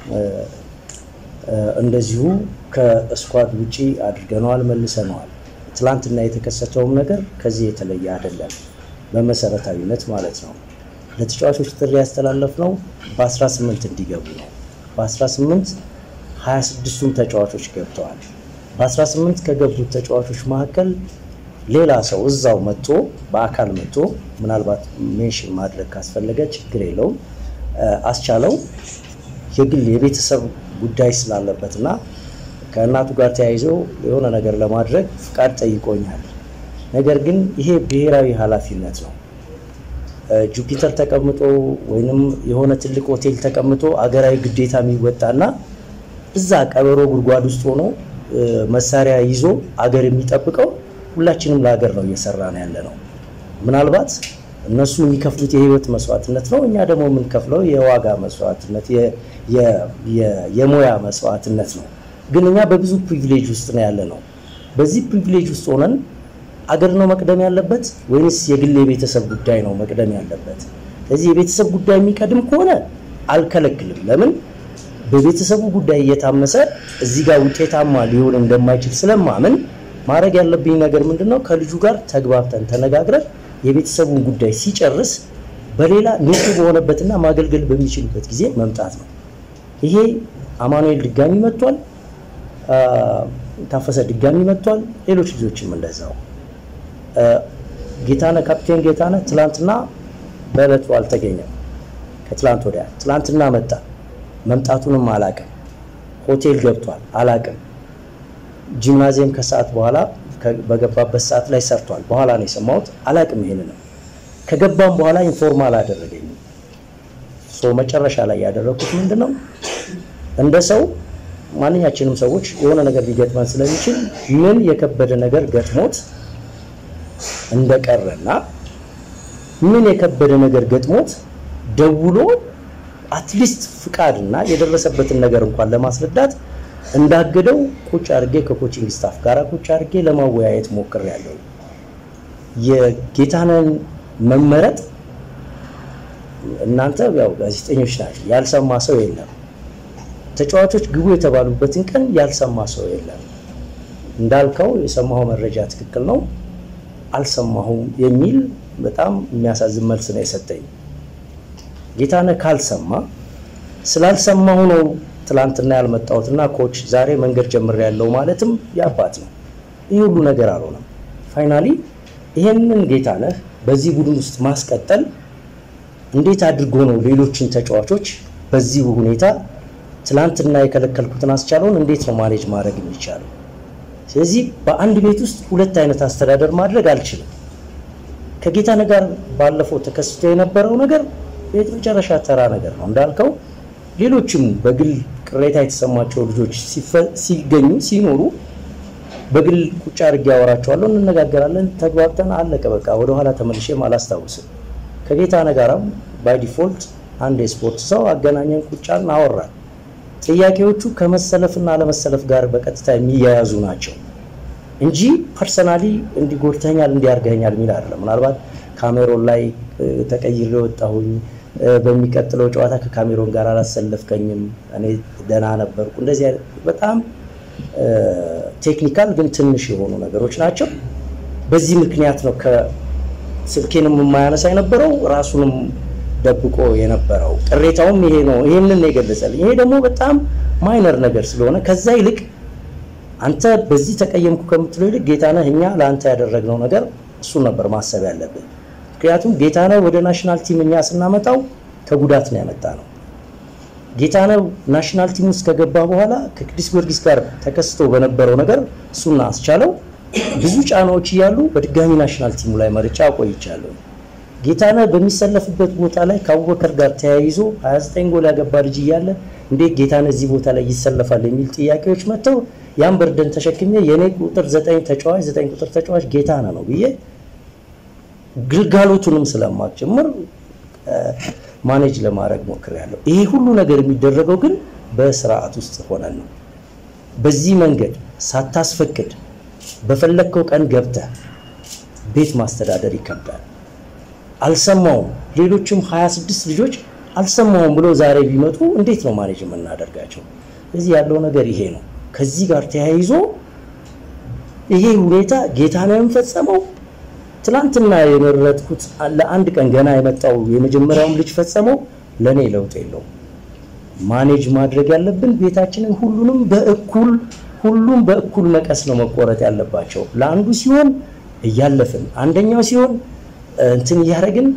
እንደዚሁ ከስኳድ ውጪ አድርገናል መልሰናል ትላንትና የተከሰተው ነገር ከዚህ የተለየ አይደለም በመሰረታዊነት ማለት ነው ለተጫዋቾች ጥሪ ያስተላለፍነው በ18 እንዲገቡ ነው በ18 26ቱም ተጫዋቾች ገብተዋል በ18 ከገቡት ተጫዋቾች መካከል ሌላ ሰው እዛው መጥቶ በአካል መጥቶ ምናልባት ሜንሽን ማድረግ ካስፈለገ ችግር የለውም አስቻለው የግል የቤተሰብ ጉዳይ ስላለበትና ከእናቱ ጋር ተያይዞ የሆነ ነገር ለማድረግ ፍቃድ ጠይቆኛል ነገር ግን ይሄ ብሔራዊ ኃላፊነት ነው ጁፒተር ተቀምጦ ወይንም የሆነ ትልቅ ሆቴል ተቀምጦ አገራዊ ግዴታ የሚወጣና እዛ ቀበሮ ጉድጓድ ውስጥ ሆኖ መሳሪያ ይዞ አገር የሚጠብቀው ሁላችንም ለሀገር ነው እየሰራን ያለነው ምናልባት እነሱ የሚከፍሉት የህይወት መስዋዕትነት ነው እኛ ደግሞ የምንከፍለው የዋጋ መስዋዕትነት የሞያ መስዋዕትነት ነው ግን እኛ በብዙ ፕሪቪሌጅ ውስጥ ነው ያለነው በዚህ ፕሪቪሌጅ ውስጥ ሆነን አገር ነው መቅደም ያለበት ወይስ የግል የቤተሰብ ጉዳይ ነው መቅደም ያለበት ስለዚህ የቤተሰብ ጉዳይ የሚቀድም ከሆነ አልከለክልም ለምን በቤተሰቡ ጉዳይ እየታመሰ እዚህ ጋር ውጤታማ ሊሆን እንደማይችል ስለማመን ማድረግ ያለብኝ ነገር ምንድነው ከልጁ ጋር ተግባብተን ተነጋግረን የቤተሰቡን ጉዳይ ሲጨርስ በሌላ ንጹህ በሆነበትና ማገልገል በሚችልበት ጊዜ መምጣት ነው ይሄ አማኑኤል ድጋሚ መጥቷል ታፈሰ ድጋሚ መጥቷል ሌሎች ልጆችም እንደዛው ጌታነ ካፕቴን ጌታነ ትላንትና በእለቱ አልተገኘም ከትላንት ወዲያ ትላንትና መጣ መምጣቱንም አላቀም ሆቴል ገብቷል አላቀም ጂምናዚየም ከሰዓት በኋላ በገባበት ሰዓት ላይ ሰርቷል በኋላ ነው የሰማሁት አላቅም ይሄንን ከገባም በኋላ ኢንፎርማል አደረገኝ። መጨረሻ ላይ ያደረኩት ምንድነው እንደ ሰው ማንኛችንም ሰዎች የሆነ ነገር ሊገጥመን ስለሚችል ምን የከበደ ነገር ገጥሞት እንደቀረና ምን የከበደ ነገር ገጥሞት ደውሎ አትሊስት ፍቃድና የደረሰበትን ነገር እንኳን ለማስረዳት እንዳገደው ቁጭ አድርጌ ከኮቺንግ ስታፍ ጋር ቁጭ አድርጌ ለማወያየት ሞክሬያለሁ። የጌታነን መመረጥ እናንተ ያው ጋዜጠኞች ናችሁ፣ ያልሰማ ሰው የለም። ተጫዋቾች ግቡ የተባሉበትን ቀን ያልሰማ ሰው የለም። እንዳልከው የሰማው መረጃ ትክክል ነው አልሰማሁም የሚል በጣም የሚያሳዝን መልስ ነው የሰጠኝ። ጌታነህ ካልሰማ ስላልሰማሁ ነው ትላንትና ያልመጣሁትና ኮች ዛሬ መንገድ ጀምሬያለሁ ማለትም ያባት ነው። ይሄ ሁሉ ነገር አልሆነም። ፋይናሊ ይሄንን ጌታነህ በዚህ ቡድን ውስጥ ማስቀጠል እንዴት አድርጎ ነው ሌሎችን ተጫዋቾች በዚህ ሁኔታ ትላንትና የከለከልኩትን አስቻለውን እንዴት ነው ማኔጅ ማድረግ የሚቻለው? ስለዚህ በአንድ ቤት ውስጥ ሁለት አይነት አስተዳደር ማድረግ አልችልም። ከጌታነህ ጋር ባለፈው ተከስቶ የነበረው ነገር የመጨረሻ ተራ ነገር ነው እንዳልከው። ሌሎችም በግል ቅሬታ የተሰማቸው ልጆች ሲገኙ ሲኖሩ በግል ቁጭ አድርጌ ያወራቸዋለሁ፣ እንነጋገራለን፣ ተግባብተን አለቀ በቃ። ወደ ኋላ ተመልሼም አላስታውስም። ከጌታነህ ጋርም ባይ ዲፎልት አንድ የስፖርት ሰው አገናኘን፣ ቁጫን አወራን። ጥያቄዎቹ ከመሰለፍና ለመሰለፍ ጋር በቀጥታ የሚያያዙ ናቸው እንጂ ፐርሰናሊ እንዲጎድተኛል እንዲያርገኛል የሚል አይደለም። ምናልባት ካሜሮን ላይ ተቀይሬ ወጣሁኝ፣ በሚቀጥለው ጨዋታ ከካሜሮን ጋር አላሰለፍከኝም፣ እኔ ደህና ነበርኩ፣ እንደዚህ በጣም ቴክኒካል ግን ትንሽ የሆኑ ነገሮች ናቸው። በዚህ ምክንያት ነው ከስልኬንም የማያነሳ የነበረው ራሱንም ደብቆ የነበረው። ቅሬታውም ይሄ ነው፣ ይሄንን ነው የገለጸልኝ። ይሄ ደግሞ በጣም ማይነር ነገር ስለሆነ ከዛ ይልቅ አንተ በዚህ ተቀየምኩ ከምትለው ይልቅ ጌታነህ እኛ ለአንተ ያደረግነው ነገር እሱ ነበር ማሰብ ያለብን። ምክንያቱም ጌታነህ ወደ ናሽናል ቲም እኛ ስናመጣው ከጉዳት ነው ያመጣነው። ጌታነህ ናሽናል ቲም ውስጥ ከገባ በኋላ ከቅዱስ ጊዮርጊስ ጋር ተከስቶ በነበረው ነገር እሱና አስቻለው ብዙ ጫናዎች እያሉ በድጋሚ ናሽናል ቲሙ ላይ መርጫ ቆይቻለሁ። ጌታነህ በሚሰለፍበት ቦታ ላይ ከአቡበከር ጋር ተያይዞ 29 ጎል ያገባ ልጅ እያለ እንዴት ጌታነህ እዚህ ቦታ ላይ ይሰለፋል የሚል ጥያቄዎች መጥተው ያን በርደን ተሸክሜ የኔ ቁጥር 9 ቁጥር ተጫዋች ጌታነህ ነው ብዬ ግልጋሎቱንም ስለማትጀምር ማኔጅ ለማድረግ ሞክሬያለሁ። ይሄ ሁሉ ነገር የሚደረገው ግን በስርዓት ውስጥ ሆነን ነው። በዚህ መንገድ ሳታስፈቅድ በፈለከው ቀን ገብተህ ቤት ማስተዳደር ይከብዳል። አልሰማውም፣ ሌሎችም 26 ልጆች አልሰማውም ብሎ ዛሬ ቢመጡ እንዴት ነው ማኔጅ የምናደርጋቸው? ስለዚህ ያለው ነገር ይሄ ነው። ከዚህ ጋር ተያይዞ ይሄ ሁኔታ ጌታነህን ፈጸመው። ትላንትና የመረጥኩት ለአንድ ቀን ገና የመጣው የመጀመሪያውን ልጅ ፈጸመው። ለኔ ለውጥ የለውም። ማኔጅ ማድረግ ያለብን ቤታችንን ሁሉም በእኩል መቀስ ነው መቆረጥ ያለባቸው። ለአንዱ ሲሆን እያለፍን አንደኛው ሲሆን እንትን እያደረግን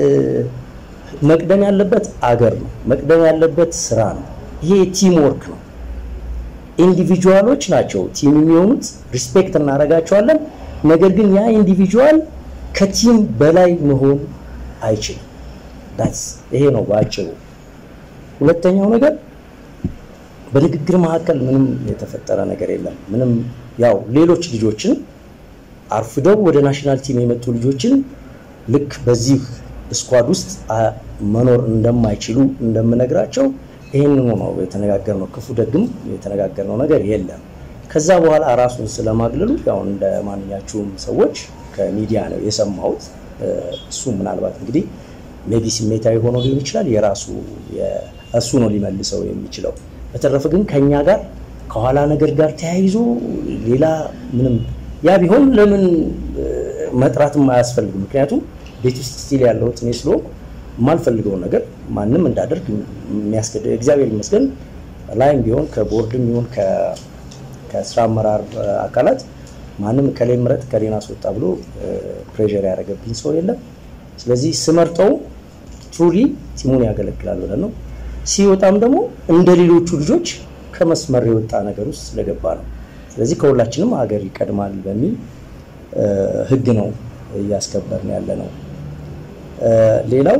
መቅደም ያለበት አገር ነው፣ መቅደም ያለበት ስራ ነው። ይሄ ቲም ወርክ ነው። ኢንዲቪጁዋሎች ናቸው ቲም የሚሆኑት፣ ሪስፔክት እናደርጋቸዋለን። ነገር ግን ያ ኢንዲቪጁዋል ከቲም በላይ መሆን አይችልም። ይሄ ነው ባጭሩ። ሁለተኛው ነገር በንግግር መካከል ምንም የተፈጠረ ነገር የለም። ምንም ያው ሌሎች ልጆችን አርፍደው ወደ ናሽናል ቲም የመጡ ልጆችን ልክ በዚህ ስኳድ ውስጥ መኖር እንደማይችሉ እንደምነግራቸው ይሄንን ነው የተነጋገርነው። ክፉ ደግም የተነጋገርነው ነገር የለም። ከዛ በኋላ ራሱን ስለማግለሉ ያው እንደ ማንኛቸውም ሰዎች ከሚዲያ ነው የሰማሁት። እሱ ምናልባት እንግዲህ ሜቢ ስሜታዊ ሆኖ ሊሆን ይችላል፣ የራሱ እሱ ነው ሊመልሰው የሚችለው። በተረፈ ግን ከኛ ጋር ከኋላ ነገር ጋር ተያይዞ ሌላ ምንም ያ ቢሆን ለምን መጥራትም አያስፈልግም። ምክንያቱም ቤት ውስጥ ስቲል ያለው እኔ ስለሆንኩ የማልፈልገው ነገር ማንም እንዳደርግ የሚያስገድድ እግዚአብሔር ይመስገን ላይም ቢሆን ከቦርድም ቢሆን ከስራ አመራር አካላት ማንም ከሌም ምረጥ ከሌና አስወጣ ብሎ ፕሬሸር ያደረገብኝ ሰው የለም። ስለዚህ ስመርጠው ትሩሊ ቲሙን ያገለግላል ብለን ነው። ሲወጣም ደግሞ እንደሌሎቹ ልጆች ከመስመር የወጣ ነገር ውስጥ ስለገባ ነው። ስለዚህ ከሁላችንም ሀገር ይቀድማል በሚል ህግ ነው እያስከበርን ያለ ነው። ሌላው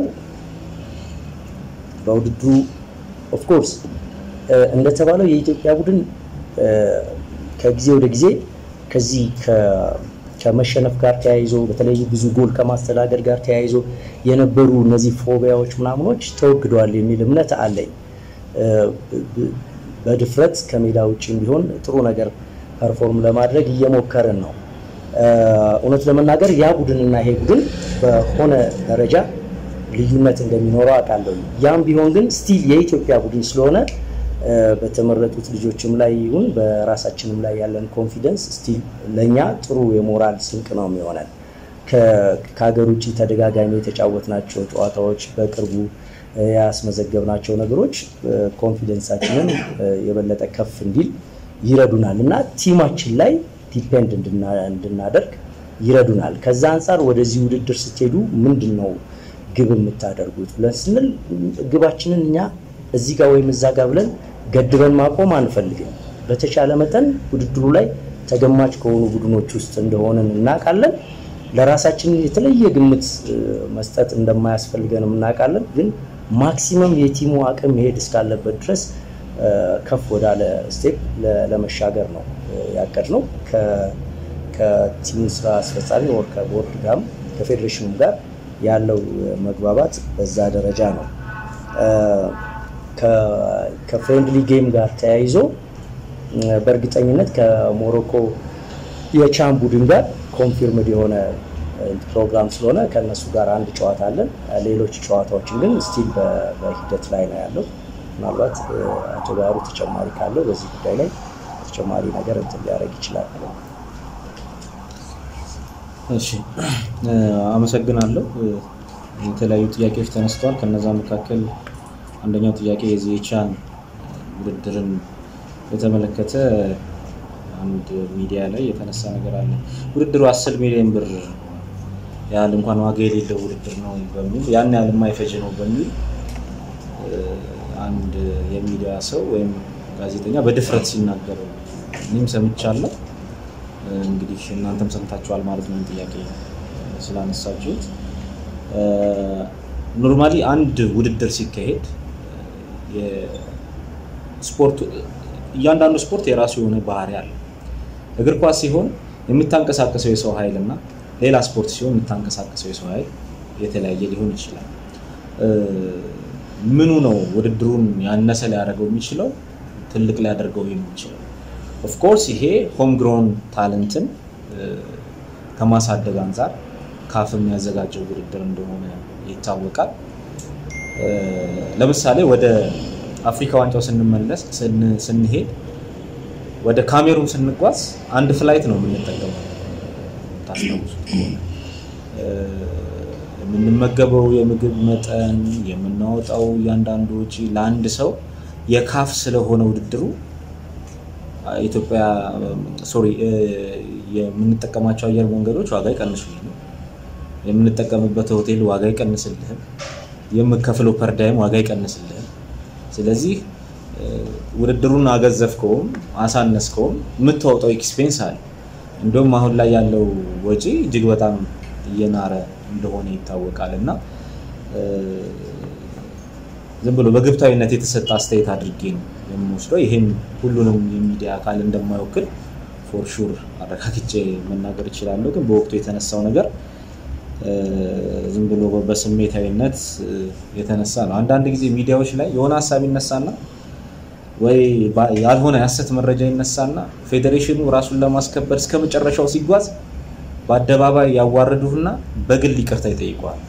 በውድድሩ ኦፍ ኮርስ እንደተባለው የኢትዮጵያ ቡድን ከጊዜ ወደ ጊዜ ከዚህ ከመሸነፍ ጋር ተያይዞ በተለይ ብዙ ጎል ከማስተዳደር ጋር ተያይዞ የነበሩ እነዚህ ፎቢያዎች ምናምኖች ተወግደዋል የሚል እምነት አለኝ። በድፍረት ከሜዳ ውጪ ቢሆን ጥሩ ነገር ፐርፎርም ለማድረግ እየሞከርን ነው። እውነት ለመናገር ያ ቡድንና ይሄ ቡድን በሆነ ደረጃ ልዩነት እንደሚኖረው አውቃለሁ። ያም ቢሆን ግን ስቲል የኢትዮጵያ ቡድን ስለሆነ በተመረጡት ልጆችም ላይ ይሁን በራሳችንም ላይ ያለን ኮንፊደንስ ስቲል ለኛ ጥሩ የሞራል ስንቅ ነው የሚሆነን። ከሀገር ውጪ ተደጋጋሚ የተጫወትናቸው ጨዋታዎች በቅርቡ ያስመዘገብናቸው ነገሮች ኮንፊደንሳችንን የበለጠ ከፍ እንዲል ይረዱናል እና ቲማችን ላይ ዲፔንድ እንድናደርግ ይረዱናል። ከዛ አንፃር ወደዚህ ውድድር ስትሄዱ ምንድነው ግብ የምታደርጉት ብለን ስንል ግባችንን እኛ እዚህ ጋር ወይም እዛ ጋር ብለን ገድበን ማቆም አንፈልግም። በተቻለ መጠን ውድድሩ ላይ ተገማች ከሆኑ ቡድኖች ውስጥ እንደሆነን እናውቃለን። ለራሳችን የተለየ ግምት መስጠት እንደማያስፈልገንም እናውቃለን። ግን ማክሲመም የቲሙ አቅም መሄድ እስካለበት ድረስ ከፍ ወዳለ ስቴፕ ለመሻገር ነው ያቀድነው። ከቲሙ ስራ አስፈጻሚ ወር ከቦርድ ጋር ከፌዴሬሽኑ ጋር ያለው መግባባት በዛ ደረጃ ነው። ከፍሬንድሊ ጌም ጋር ተያይዞ በእርግጠኝነት ከሞሮኮ የቻን ቡድን ጋር ኮንፊርምድ የሆነ ፕሮግራም ስለሆነ ከነሱ ጋር አንድ ጨዋታ አለን። ሌሎች ጨዋታዎችን ግን ስቲል በሂደት ላይ ነው ያለው። ምናልባት አቶ ጋሩ ተጨማሪ ካለው በዚህ ጉዳይ ላይ ተጨማሪ ነገር እንትን ሊያደርግ ይችላል። እሺ አመሰግናለሁ። የተለያዩ ጥያቄዎች ተነስተዋል። ከነዛ መካከል አንደኛው ጥያቄ የዚህ የቻን ውድድርን በተመለከተ አንድ ሚዲያ ላይ የተነሳ ነገር አለ። ውድድሩ 10 ሚሊዮን ብር ያህል እንኳን ዋጋ የሌለው ውድድር ነው በሚል ያን ያህል የማይፈጅ ነው በሚል አንድ የሚዲያ ሰው ወይም ጋዜጠኛ በድፍረት ሲናገር እኔም ሰምቻለሁ። እንግዲህ እናንተም ሰምታችኋል ማለት ነው። ጥያቄ ስላነሳችሁት ኖርማሊ አንድ ውድድር ሲካሄድ የስፖርት እያንዳንዱ ስፖርት የራሱ የሆነ ባህሪ አለ። እግር ኳስ ሲሆን የምታንቀሳቀሰው የሰው ኃይልና ሌላ ስፖርት ሲሆን የምታንቀሳቀሰው የሰው ኃይል የተለያየ ሊሆን ይችላል። ምኑ ነው ውድድሩን ያነሰ ሊያደርገው የሚችለው ትልቅ ሊያደርገው የሚችለው? ኦፍ ኮርስ ይሄ ሆም ግሮን ታለንትን ከማሳደግ አንፃር ካፍ የሚያዘጋጀው ውድድር እንደሆነ ይታወቃል። ለምሳሌ ወደ አፍሪካ ዋንጫው ስንሄድ ወደ ካሜሩን ስንጓዝ አንድ ፍላይት ነው የምንጠቀመው። ታስታውሱት ከሆነ የምንመገበው የምግብ መጠን የምናወጣው እያንዳንዱ ወጪ ለአንድ ሰው የካፍ ስለሆነ ውድድሩ ኢትዮጵያ የምንጠቀማቸው አየር መንገዶች ዋጋ ይቀንሱልናል። የምንጠቀምበት ሆቴል ዋጋ ይቀንስልናል። የምንከፍለው ፐርዳይም ዋጋ ይቀንስልናል። ስለዚህ ውድድሩን አገዘፍከውም አሳነስከውም የምታወጣው ኤክስፔንስ አለ። እንደውም አሁን ላይ ያለው ወጪ እጅግ በጣም እየናረ እንደሆነ ይታወቃልና ዝም ብሎ በግብታዊነት የተሰጠ አስተያየት አድርጌ ነው የምወስደው። ይሄን ሁሉንም የሚዲያ አካል እንደማይወክል ፎር ሹር አረጋግጬ መናገር እችላለሁ። ግን በወቅቱ የተነሳው ነገር ዝም ብሎ በስሜታዊነት የተነሳ ነው። አንዳንድ ጊዜ ሚዲያዎች ላይ የሆነ ሐሳብ ይነሳና ወይ ያልሆነ ያሰት መረጃ ይነሳና ፌዴሬሽኑ ራሱን ለማስከበር እስከመጨረሻው ሲጓዝ በአደባባይ ያዋርዱና በግል ይቅርታ ይጠይቋል።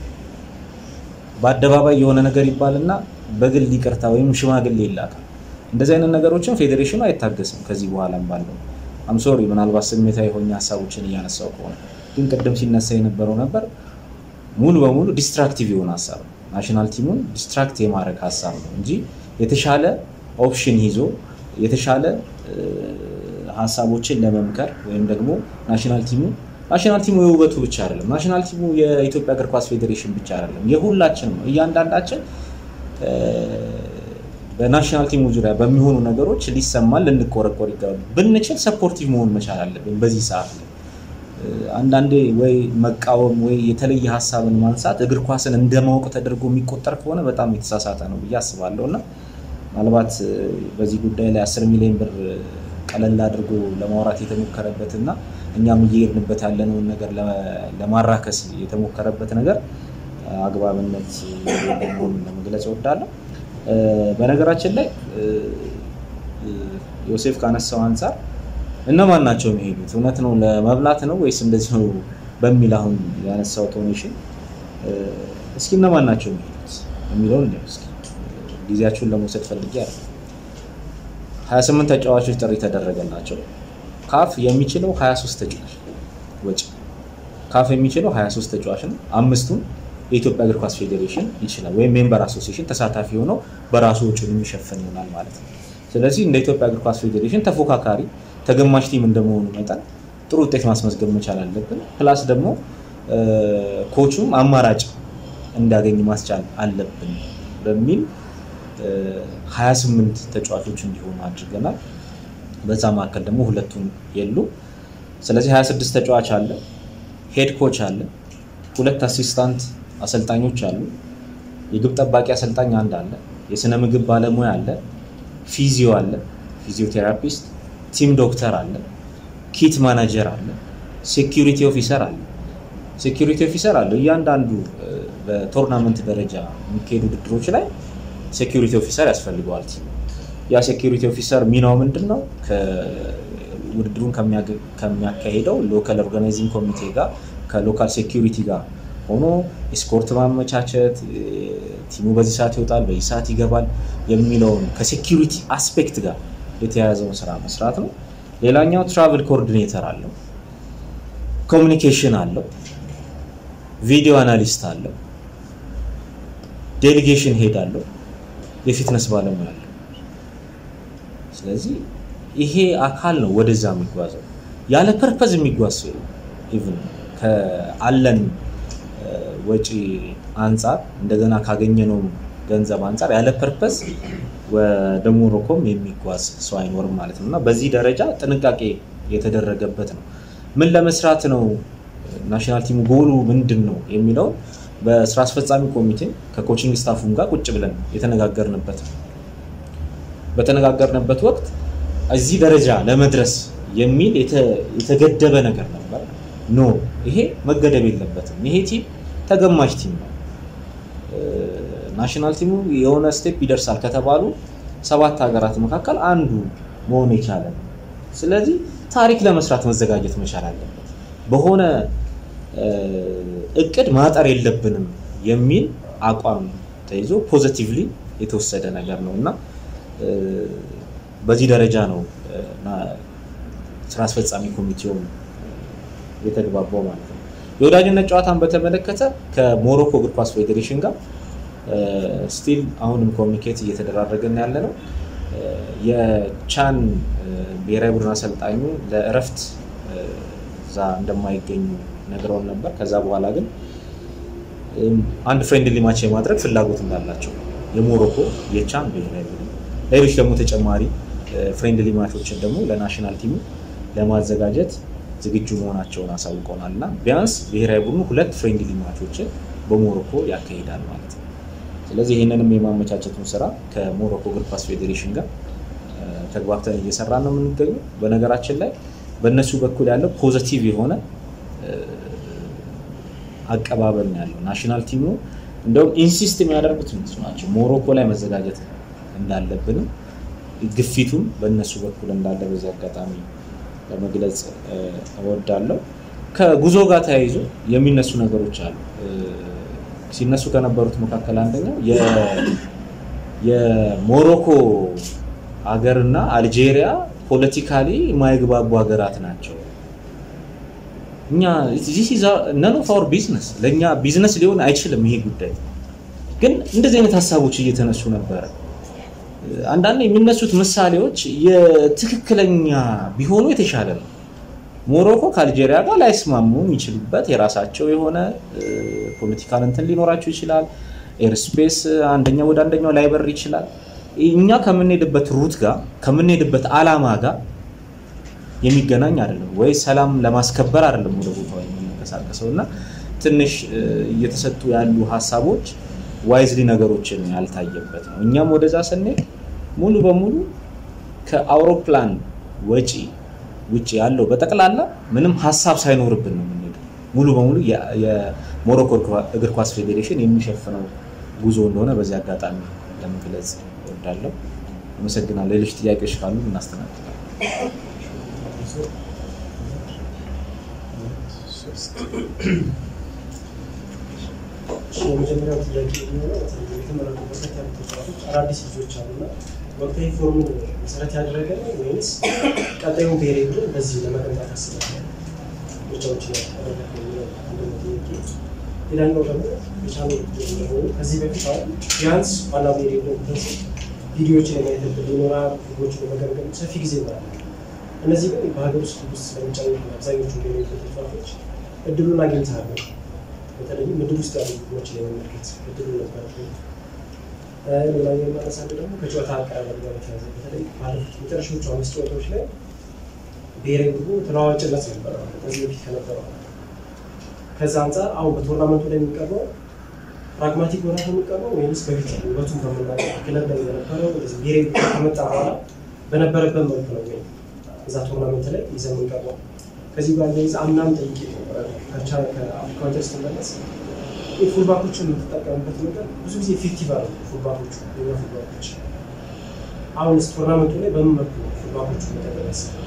በአደባባይ የሆነ ነገር ይባልና በግል ይቅርታ ወይም ሽማግሌ ይላካል። እንደዚህ አይነት ነገሮችን ፌዴሬሽኑ አይታገስም። ከዚህ በኋላም ባለው አም ሶሪ ምናልባት ስሜታዊ ሆኜ ሐሳቦችን እያነሳው ከሆነ ግን ቀደም ሲነሳ የነበረው ነበር ሙሉ በሙሉ ዲስትራክቲቭ የሆነ ሐሳብ ነው። ናሽናል ቲሙን ዲስትራክት የማድረግ ሐሳብ ነው እንጂ የተሻለ ኦፕሽን ይዞ የተሻለ ሐሳቦችን ለመምከር ወይም ደግሞ ናሽናል ቲሙ የውበቱ ብቻ አይደለም። ናሽናል ቲሙ የኢትዮጵያ እግር ኳስ ፌዴሬሽን ብቻ አይደለም፣ የሁላችንም ነው። እያንዳንዳችን በናሽናል ቲሙ ዙሪያ በሚሆኑ ነገሮች ሊሰማን ልንቆረቆር ይገባል። ብንችል ሰፖርቲቭ መሆን መቻል አለብን። በዚህ ሰዓት ላይ አንዳንዴ ወይ መቃወም ወይ የተለየ ሐሳብን ማንሳት እግር ኳስን እንደማወቅ ተደርጎ የሚቆጠር ከሆነ በጣም የተሳሳተ ነው ብዬ አስባለሁና ምናልባት በዚህ ጉዳይ ላይ 10 ሚሊዮን ብር ቀለል አድርጎ ለማውራት የተሞከረበትና እኛም እየሄድንበት ያለነው ነገር ለማራከስ የተሞከረበት ነገር አግባብነት የሌለው ለመግለጽ እወዳለሁ። በነገራችን ላይ ዮሴፍ ካነሳው አንፃር እነማን ናቸው የሚሄዱት እውነት ነው ለመብላት ነው ወይስ እንደዚህ ነው በሚል አሁን ያነሳው ቶኔሽን እስኪ እነማን ናቸው የሚሄዱት የሚለው ነው እስኪ ጊዜያችሁን ለመውሰድ ፈልጌ አይደል 28 ተጫዋቾች ጥሪ ተደረገላቸው ካፍ የሚችለው 23 ተጫዋች ወጪ ካፍ የሚችለው 23 ተጫዋች ነው አምስቱን የኢትዮጵያ እግር ኳስ ፌዴሬሽን ይችላል ወይ ሜምበር አሶሲዬሽን ተሳታፊ ሆኖ በራሱ ወጪውን የሚሸፍን ይሆናል ማለት ነው ስለዚህ እንደ ኢትዮጵያ እግር ኳስ ፌዴሬሽን ተፎካካሪ ተገማሽ ቲም እንደመሆኑ መጣን ጥሩ ውጤት ማስመዝገብ መቻል አለብን ፕላስ ደግሞ ኮቹም አማራጭ እንዳገኝ ማስቻል አለብን በሚል 28 ተጫዋቾች እንዲሆኑ አድርገናል በዛ ማከል ደግሞ ሁለቱን የሉ ስለዚህ 26 ተጫዋች አለ ሄድ ኮች አለ ሁለት አሲስታንት አሰልጣኞች አሉ የግብ ጠባቂ አሰልጣኝ አንድ አለ የስነ ምግብ ባለሙያ አለ ፊዚዮ አለ ፊዚዮቴራፒስት ቲም ዶክተር አለ ኪት ማናጀር አለ ሴኩሪቲ ኦፊሰር አለ ሴኩሪቲ ኦፊሰር አለ እያንዳንዱ በቶርናመንት ደረጃ የሚካሄዱ ውድድሮች ላይ ሴኩሪቲ ኦፊሰር ያስፈልገዋል ያ ሴኩሪቲ ኦፊሰር ሚናው ምንድነው ከውድድሩን ከሚያካሄደው ሎካል ኦርጋናይዚንግ ኮሚቴ ጋር ከሎካል ሴኩሪቲ ጋር ሆኖ ስፖርት ማመቻቸት ቲሙ በዚህ ሰዓት ይወጣል በዚህ ሰዓት ይገባል የሚለው ከሴኩሪቲ አስፔክት ጋር የተያያዘው ስራ መስራት ነው ሌላኛው ትራቨል ኮኦርዲኔተር አለው ኮሙኒኬሽን አለው ቪዲዮ አናሊስት አለው ዴሊጌሽን ሄድ አለው የፊትነስ ባለሙያ አለው ስለዚህ ይሄ አካል ነው ወደዛ የሚጓዘው ያለ ፐርፐዝ የሚጓዝ ኢቭን ከአለን ወጪ አንፃር እንደገና ካገኘነው ገንዘብ አንፃር ያለ ፐርፐዝ ወደ ሞሮኮም የሚጓዝ ሰው አይኖርም ማለት ነውና በዚህ ደረጃ ጥንቃቄ የተደረገበት ነው ምን ለመስራት ነው ናሽናል ቲሙ ጎሉ ምንድነው የሚለው በስራ አስፈጻሚ ኮሚቴ ከኮቺንግ ስታፉም ጋር ቁጭ ብለን የተነጋገርንበት ወቅት እዚህ ደረጃ ለመድረስ የሚል የተገደበ ነገር ነበር ኖ ይሄ መገደብ የለበትም ይሄ ቲም ተገማሽ ቲም ነው ናሽናል ቲሙ የሆነ ስቴፕ ይደርሳል ከተባሉ 7 ሀገራት መካከል አንዱ መሆን ይችላል ስለዚህ ታሪክ ለመስራት መዘጋጀት መቻል አለበት በሆነ እቅድ ማጠር የለብንም የሚል አቋም ተይዞ ፖዚቲቭሊ የተወሰደ ነገር ነውና በዚህ ደረጃ ነው ስራ አስፈጻሚ ኮሚቴው የተግባባው ማለት ነው የወዳጅነት ጨዋታን በተመለከተ ከሞሮኮ እግር ኳስ ፌዴሬሽን ጋር ስቲል አሁንም ኮሙኒኬት እየተደራረገን ያለ ነው የቻን ብሔራዊ ቡድን አሰልጣኙ ለእረፍት ዛ እንደማይገኙ ነገሮን ነበር ከዛ በኋላ ግን አንድ ፍሬንድሊ ማች የማድረግ ፍላጎት እንዳላቸው የሞሮኮ የቻን ብሔራዊ ቡድን ሌሎች ደግሞ ተጨማሪ ፍሬንድሊ ማቾችን ደግሞ ለናሽናል ቲሙ ለማዘጋጀት ዝግጁ መሆናቸውን አሳውቀውናልና ቢያንስ ብሔራዊ ቡድኑ 2 ፍሬንድሊ ማቾችን በሞሮኮ ያካሂዳል ማለት ነው ስለዚህ ይሄንንም የማመቻቸቱን ስራ ከሞሮኮ እግር ኳስ ፌዴሬሽን ጋር ተግባብተን እየሰራን ነው የምንገኘው በነገራችን ላይ በእነሱ በኩል ያለው ፖዚቲቭ የሆነ አቀባበል ነው ያለው ናሽናል ቲሙ እንደው ኢንሲስት የሚያደርጉት ናቸው ሞሮኮ ላይ መዘጋጀት እንዳለብን ግፊቱን በእነሱ በኩል እንዳለ በዚህ አጋጣሚ ለመግለጽ እወዳለሁ ከጉዞ ጋር ተያይዞ የሚነሱ ነገሮች አሉ ሲነሱ ከነበሩት መካከል አንደኛው የሞሮኮ ሀገርና አልጄሪያ ፖለቲካሊ ማይግባቡ ሀገራት ናቸው እኛ this is none of our business ለኛ ቢዝነስ ሊሆን አይችልም ይሄ ጉዳይ ግን እንደዚህ አይነት ሐሳቦች እየተነሱ ነበር አንዳንዴ የሚነሱት ምሳሌዎች የትክክለኛ ቢሆኑ የተሻለ ነው ሞሮኮ ከአልጄሪያ ጋር ላይስማሙ የሚችሉበት የራሳቸው የሆነ ፖለቲካል እንትን ሊኖራቸው ይችላል ኤርስፔስ አንደኛው ወደ አንደኛው ላይበር ይችላል እኛ ከመንሄድበት ሩት ጋር ከመንሄድበት አላማ ጋር የሚገናኝ አይደለም ወይ ሰላም ለማስከበር አይደለም ወደ ቦታው የሚንቀሳቀሰውና ትንሽ እየተሰጡ ያሉ ሐሳቦች ዋይዝሊ ነገሮችን ያልታየበት ነው እኛም ወደዛ ስንሄድ ሙሉ በሙሉ ከአውሮፕላን ወጪ ውጪ ያለው በተቀላላ ምንም ሐሳብ ሳይኖርብን ነው የምንሄደው ሙሉ በሙሉ የሞሮኮ እግር ኳስ ፌዴሬሽን የሚሸፍነው ጉዞ እንደሆነ በዚህ አጋጣሚ ለመግለጽ እወዳለሁ አመሰግናለሁ ሌሎች ጥያቄዎች ካሉ እናስተናግዳለን የመጀመሪያው ጥያቄ የሚሆነው የተመረጡበት ተጫዋቾች አዳዲስ ልጆች አሉና ወቅታዊ ፎርሙ መሰረት ያደረገ ነው ወይስ ቀጣዩ ብሔራዊ ቡድን በዚህ ለመገንባት አስባለሁ ብቻዎችን ያደረገ ነው ሌላኛው ደግሞ የቻናል ከዚህ በፊት አሁን ቢያንስ ዋና ብሔራዊ ቡድን ቪዲዮዎችን የማየት ዕድል ይኖራል ቪዲዮዎችን ለመገምገም ሰፊ ጊዜ ይኖራል እነዚህ ግን በሀገር ውስጥ ስለሚጫወቱ አብዛኞቹ ብሔራዊ ቡድን ተጫዋቾች እድሉን አግኝተዋል በተለይ ምድብ ውስጥ ያሉ ቡድኖችን የመመልከት እድሉ ነበር ሌላኛው ማነሳት ደግሞ ከጨዋታ አቀራረብ ጋር ተያይዞ በተለይ ባለፉት መጨረሻዎቹ 5 ጨዋታዎች ላይ ብሔራዊ ቡድኑ ተለዋዋጭነት ነበር ከዚህ በፊት ከነበረው ከዛ አንፃር አሁን በቶርናመንቱ ላይ የሚቀርበው ፕራግማቲክ ሆነ የሚቀርበው ወይስ በፊት ውበቱን በመናገር ክለብ ላይ የነበረው እንደዚህ ብሔራዊ ቡድን ከመጣ በኋላ በነበረበት መልኩ ነው ወይ እዛ ቶርናመንት ላይ ይዘን የምንቀርበው ከዚህ ጋር ለይዝ አምናም ጠይቄ ከቻለ ከአፍሪካ ዋንጫ ስትመለስ ፉልባኮችን የምትጠቀምበት ነገር ብዙ ጊዜ ኢፌክቲቭ አሉ ፉልባኮቹ ፉልባኮች አሁን ቶርናመንቱ ላይ በምን መልኩ ፉልባኮቹ መጠቀም ያስፈልጋል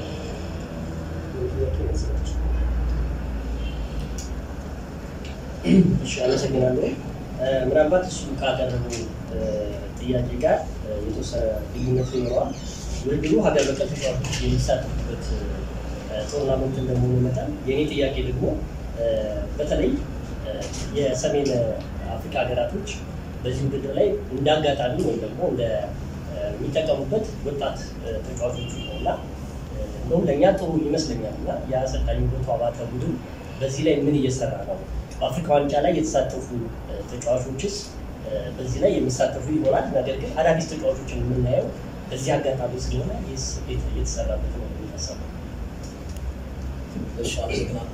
እሺ አመሰግናለሁ ምናልባት እሱ ካቀረበው ጥያቄ ጋር የተወሰነ ልዩነት ይኖረዋል ውድድሩ ሀገር በቀል ተጫዋቾች የሚሳተፉበት ቶርናመንት እንደመሆኑ መጠን የኔ ጥያቄ ደግሞ በተለይ የሰሜን አፍሪካ ሀገራቶች በዚህ ውድድር ላይ እንዳጋጣሚ ወይም ደግሞ እንደሚጠቀሙበት ወጣት ተጫዋቾች ነውና እንደውም ለእኛ ጥሩ ይመስለኛልና የአሰልጣኝ ቦታው አባተ ቡድን በዚህ ላይ ምን እየሰራ ነው በአፍሪካ ዋንጫ ላይ የተሳተፉ ተጫዋቾችስ በዚህ ላይ የሚሳተፉ ይሆናል ነገር ግን አዳዲስ ተጫዋቾችን የምናየው በዚህ አጋጣሚ ስለሆነ የተሰራበት ነው የሚታሰበው እሺ አመሰግናለሁ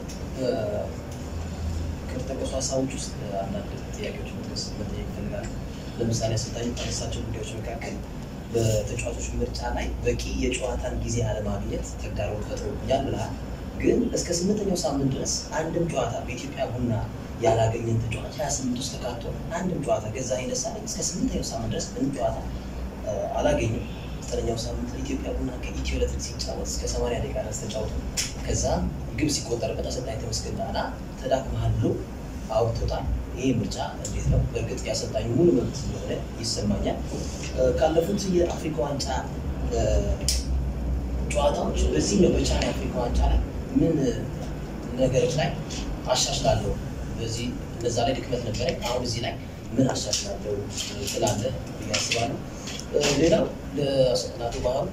ከተጠቀሱ ሀሳቦች ውስጥ አንዳንድ ጥያቄዎች መጠየቅ እፈልጋለሁ ለምሳሌ አሰልጣኙ ካነሳቸው ጉዳዮች መካከል በተጫዋቾች ምርጫ ላይ በቂ የጨዋታን ጊዜ አለማግኘት ተግዳሮት ፈጥሮብኛል ብለሃል ግን እስከ 8ኛው ሳምንት ድረስ አንድም ጨዋታ በኢትዮጵያ ቡና ያላገኘን ተጫዋች 28 ውስጥ ተካቶ አንድም ጨዋታ ገዛኸኝ ደሳለኝ እስከ 8ኛው ሳምንት ድረስ ምንም ጨዋታ አላገኘም 9ኛው ሳምንት ኢትዮጵያ ቡና ከኢትዮ ኤሌክትሪክ ሲጫወት እስከ 80 ደቂቃ ድረስ ተጫውቶ ከዛ ግብ ሲቆጠርበት አሰልጣኝ ተመስገን ጣና ተዳክመሃል ብሎ አውጥቶታል ይሄ ምርጫ እንዴት ነው በእርግጥ ያሰልጣኙ ሙሉ መብት ስለሆነ ይሰማኛል ካለፉት የአፍሪካ ዋንጫ ጨዋታዎች በዚህ ነው በቻን የአፍሪካ ዋንጫ ላይ ምን ነገሮች ላይ አሻሽላለሁ በዚህ እነዛ ላይ ድክመት ነበር አሁን እዚህ ላይ ምን አሻሽላለሁ ስላለ ያስባለሁ ሌላው ለአሰልጣኙ ባህሩ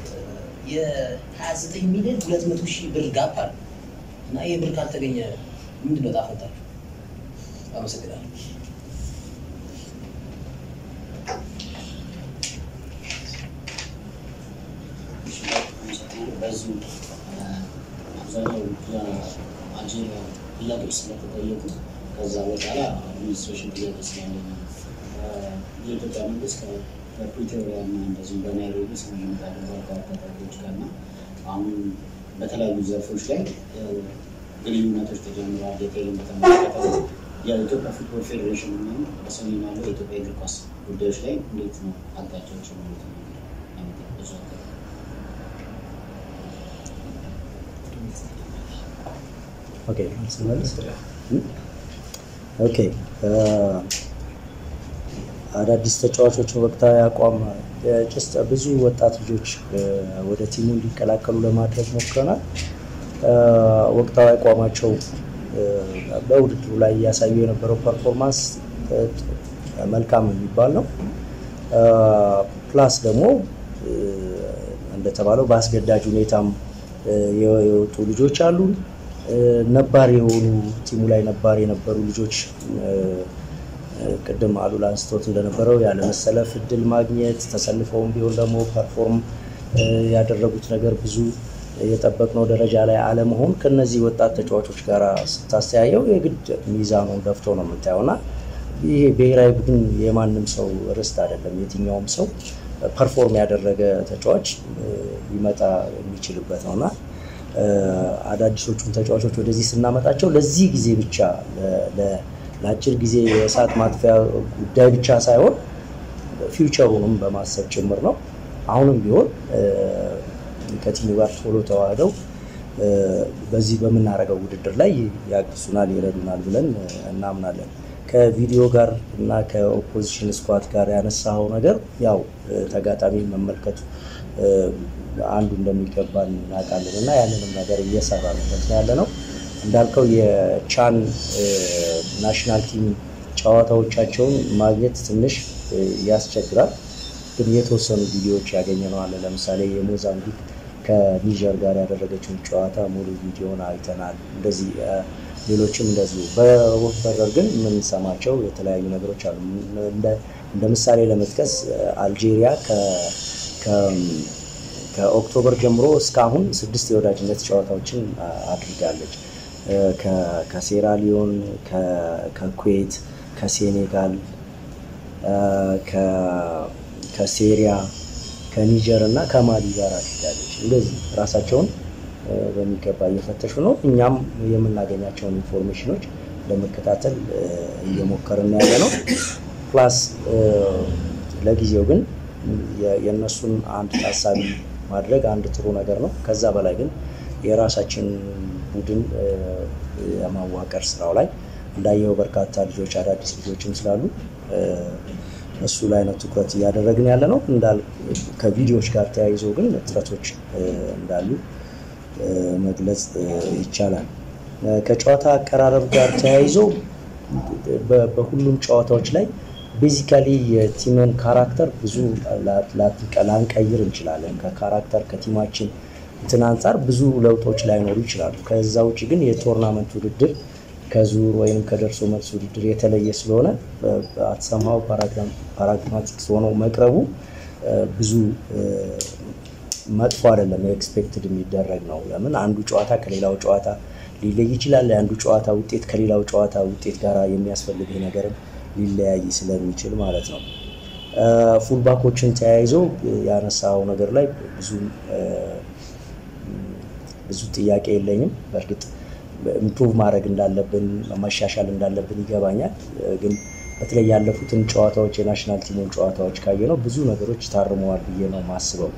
የ29 ሚሊዮን 200 ሺህ ብር ጋፕ አለ እና ይሄ ብር ካልተገኘ ምንድነው ታፈታችሁ አመሰግናለሁ በዚህ አብዛኛው አልጄሪያ ፍላጎት ስለተጠየቁ ከዛ በኋላ አድሚኒስትሬሽን ጥያቄ ስላለኝ የኢትዮጵያ መንግስት ከፕሪቶሪያ እና እንደዚሁም በናይሮቢ ስምምነት አድርጓል ከታጣቂዎች ጋር እና አሁን በተለያዩ ዘርፎች ላይ ግንኙነቶች ተጀምረዋል የቴሌን በተመለከተ የኢትዮጵያ ፉትቦል ፌዴሬሽን እና በሰሜን ያለው የኢትዮጵያ እግር ኳስ ጉዳዮች ላይ እንዴት ነው አቅጣጫቸው ማለት ነው ኦኬ ስንመልስ ኦኬ አዳዲስ ተጫዋቾችን ወቅታዊ አቋም ጀስት ብዙ ወጣት ልጆች ወደ ቲሙ እንዲቀላቀሉ ለማድረግ ሞክረናል ወቅታዊ አቋማቸው በውድድሩ ላይ ያሳዩ የነበረው ፐርፎርማንስ መልካም የሚባል ነው ፕላስ ደግሞ እንደተባለው በአስገዳጅ ሁኔታም የወጡ ልጆች አሉ ነባር የሆኑ ቲሙ ላይ ነባር የነበሩ ልጆች ቅድም አሉላ አንስቶት እንደነበረው ያለ መሰለፍ እድል ማግኘት ተሰልፈውም ቢሆን ደግሞ ፐርፎርም ያደረጉት ነገር ብዙ የጠበቅነው ደረጃ ላይ አለመሆን ከነዚህ ወጣት ተጫዋቾች ጋር ስታስተያየው የግድ ሚዛኑን ደፍቶ ነው የምታየውና ይሄ ብሔራዊ ቡድን የማንም ሰው ርስት አይደለም። የትኛውም ሰው ፐርፎርም ያደረገ ተጫዋች ሊመጣ የሚችልበት ነውና አዳዲሶቹን ተጫዋቾች ወደዚህ ስናመጣቸው ለዚህ ጊዜ ብቻ ለአጭር ጊዜ የእሳት ማጥፊያ ጉዳይ ብቻ ሳይሆን ፊውቸሩንም በማሰብ ጭምር ነው። አሁንም ቢሆን ከቲሙ ጋር ቶሎ ተዋህደው በዚህ በምናደርገው ውድድር ላይ ያግዙናል፣ ይረዱናል ብለን እናምናለን። ከቪዲዮ ጋር እና ከኦፖዚሽን ስኳድ ጋር ያነሳው ነገር ያው ተጋጣሚ መመልከቱ አንዱ እንደሚገባን እናውቃለን እና ያንንም ነገር እየሰራንበት ያለ ነው። እንዳልከው የቻን ናሽናል ቲም ጨዋታዎቻቸውን ማግኘት ትንሽ ያስቸግራል፣ ግን የተወሰኑ ቪዲዮዎች ያገኘነው አለ። ለምሳሌ የሞዛምቢክ ከኒጀር ጋር ያደረገችውን ጨዋታ ሙሉ ቪዲዮን አይተናል። እንደዚህ ሌሎችም እንደዚሁ በወፈረር ግን የምንሰማቸው የተለያዩ ነገሮች አሉ። እንደ ምሳሌ ለመጥቀስ አልጄሪያ ከኦክቶበር ጀምሮ እስካሁን 6 የወዳጅነት ጨዋታዎችን አድርጋለች። ከሴራሊዮን፣ ከኩዌት፣ ከሴኔጋል፣ ከሴሪያ፣ ከኒጀር እና ከማሊ ጋር አድርጋለች። እንደዚህ ራሳቸውን በሚገባ እየፈተሹ ነው። እኛም የምናገኛቸውን ኢንፎርሜሽኖች ለመከታተል እየሞከርን ያለ ነው። ፕላስ ለጊዜው ግን የእነሱን አንድ ታሳቢ ማድረግ አንድ ጥሩ ነገር ነው። ከዛ በላይ ግን የራሳችን ቡድን የማዋቀር ስራው ላይ እንዳየው በርካታ ልጆች አዳዲስ ልጆችም ስላሉ እሱ ላይ ነው ትኩረት እያደረግን ያለ ነው። ከቪዲዮዎች ጋር ተያይዞ ግን ጥረቶች እንዳሉ መግለጽ ይቻላል። ከጨዋታ አቀራረብ ጋር ተያይዞ በሁሉም ጨዋታዎች ላይ ቤዚካሊ የቲምን ካራክተር ብዙ ላንቀይር እንችላለን። ከካራክተር ከቲማችን እንትን አንጻር ብዙ ለውጦች ላይኖሩ ይችላሉ። ከዛ ውጭ ግን የቶርናመንት ውድድር ከዙር ወይም ከደርሶ መልስ ውድድር የተለየ ስለሆነ አትሰማው ፓራግማቲክስ ሆኖ መቅረቡ ብዙ መጥፎ አይደለም፣ ኤክስፔክትድ የሚደረግ ነው። ለምን አንዱ ጨዋታ ከሌላው ጨዋታ ሊለይ ይችላል። አንዱ ጨዋታ ውጤት ከሌላው ጨዋታ ውጤት ጋር የሚያስፈልግህ ነገርም ሊለያይ ስለሚችል ማለት ነው። ፉልባኮችን ተያይዞ ያነሳው ነገር ላይ ብዙ ጥያቄ የለኝም። በእርግጥ ኢምፕሩቭ ማድረግ እንዳለብን ማሻሻል እንዳለብን ይገባኛል። ግን በተለይ ያለፉትን ጨዋታዎች የናሽናል ቲሙን ጨዋታዎች ካየነው ብዙ ነገሮች ታርመዋል ብዬ ነው የማስበው።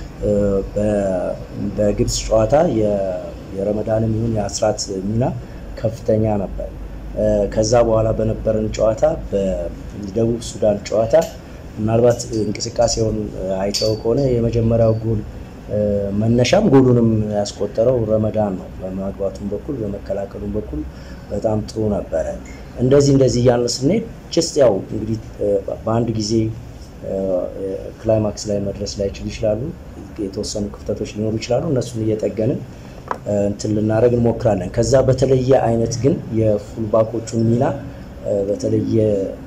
በግብጽ ጨዋታ የረመዳንም ይሁን የአስራት ሚና ከፍተኛ ነበር። ከዛ በኋላ በነበረን ጨዋታ በደቡብ ሱዳን ጨዋታ ምናልባት እንቅስቃሴውን አይተው ከሆነ የመጀመሪያው ጎል መነሻም ጎሉንም ያስቆጠረው ረመዳን ነው። በማግባቱም በኩል በመከላከሉም በኩል በጣም ጥሩ ነበረ። እንደዚህ እያልን ስንሄድ ጀስት ያው እንግዲህ በአንድ ጊዜ ክላይማክስ ላይ መድረስ ላይችሉ ይችላሉ። የተወሰኑ ክፍተቶች ሊኖሩ ይችላሉ። እነሱን እየጠገንን እንትን ልናደርግ እንሞክራለን። ከዛ በተለየ አይነት ግን የፉልባኮቹን ሚና በተለየ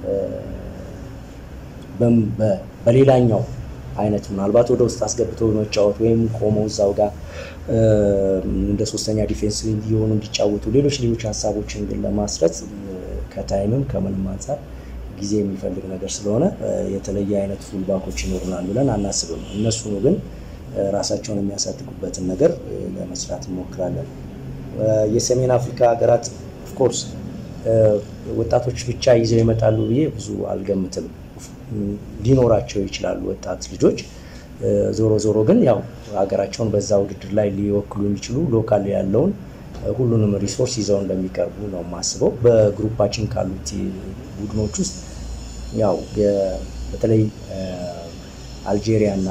በሌላኛው አይነት ምናልባት ወደ ውስጥ አስገብቶ በመጫወት ወይም ቆመው እዛው ጋር እንደ ሶስተኛ ዲፌንስ እንዲሆኑ እንዲጫወቱ ሌሎች ሀሳቦችን ግን ለማስረጽ ከታይምም ከምንም አንፃር ጊዜ የሚፈልግ ነገር ስለሆነ የተለየ አይነት ፉልባኮች ይኖሩናል ብለን አናስብም። እነሱ ግን ራሳቸውን የሚያሳድጉበትን ነገር ለመስራት እንሞክራለን። የሰሜን አፍሪካ ሀገራት ኦፍ ኮርስ ወጣቶች ብቻ ይዘው ይመጣሉ ብዬ ብዙ አልገምትም። ሊኖራቸው ይችላሉ ወጣት ልጆች። ዞሮ ግን ያው ሀገራቸውን በዛ ውድድር ላይ ሊወክሉ የሚችሉ ሎካል ያለውን ሁሉንም ሪሶርስ ይዘው እንደሚቀርቡ ነው የማስበው። በግሩፓችን ካሉት ቡድኖች ውስጥ ያው በተለይ አልጄሪያ እና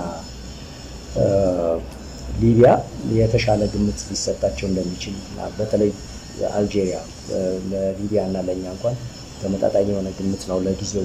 ሊቢያ የተሻለ ግምት ሊሰጣቸው እንደሚችል በተለይ አልጄሪያ ለሊቢያ እና ለኛ እንኳን ተመጣጣኝ የሆነ ግምት ነው ለጊዜው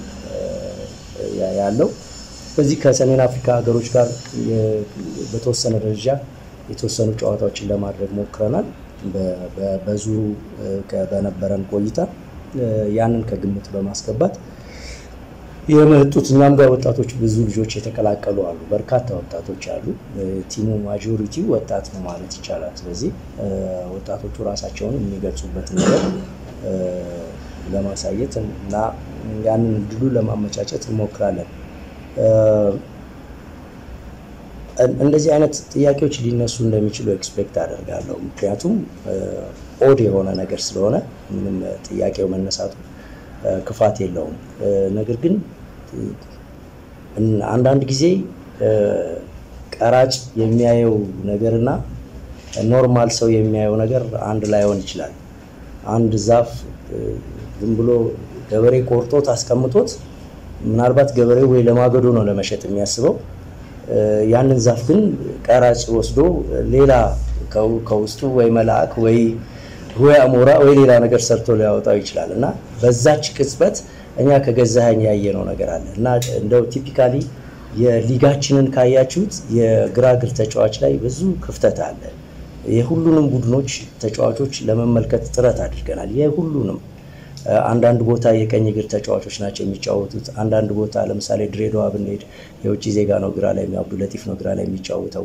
ያለው። በዚህ ከሰሜን አፍሪካ ሀገሮች ጋር በተወሰነ ደረጃ የተወሰኑ ጨዋታዎችን ለማድረግ ሞክረናል። በዙሩ በነበረን ቆይታ ያንን ከግምት በማስገባት የመጡት እኛም ጋር ወጣቶች ብዙ ልጆች የተቀላቀሉ አሉ። በርካታ ወጣቶች አሉ። ቲሙ ማጆሪቲ ወጣት ነው ማለት ይቻላል። ስለዚህ ወጣቶቹ ራሳቸውን የሚገልጹበት ነገር ለማሳየት እና ያንን ድሉ ለማመቻቸት እንሞክራለን። እንደዚህ አይነት ጥያቄዎች ሊነሱ እንደሚችሉ ኤክስፔክት አደርጋለሁ። ምክንያቱም ኦድ የሆነ ነገር ስለሆነ ምንም ጥያቄው መነሳቱ ክፋት የለውም። ነገር ግን አንዳንድ ጊዜ ቀራጭ የሚያየው ነገርና ኖርማል ሰው የሚያየው ነገር አንድ ላይሆን ይችላል። አንድ ዛፍ ዝም ብሎ ገበሬ ቆርጦት አስቀምጦት ምናልባት ገበሬው ወይ ለማገዶ ነው ለመሸጥ የሚያስበው፣ ያንን ዛፍ ግን ቀራጭ ወስዶ ሌላ ከውስጡ ወይ መልአክ ወይ አሞራ ወይ ሌላ ነገር ሰርቶ ሊያወጣው ይችላል። እና በዛች ቅጽበት እኛ ከገዛኸኝ ያየነው ነገር አለ እና እንደው ቲፒካሊ የሊጋችንን ካያችሁት የግራግር ተጫዋች ላይ ብዙ ክፍተት አለ። የሁሉንም ቡድኖች ተጫዋቾች ለመመልከት ጥረት አድርገናል። የሁሉንም አንዳንድ ቦታ የቀኝ እግር ተጫዋቾች ናቸው የሚጫወቱት። አንዳንድ ቦታ ለምሳሌ ድሬዳዋ ብንሄድ የውጭ ዜጋ ነው ግራ ላይ አብዱለጢፍ ነው ግራ ላይ የሚጫወተው።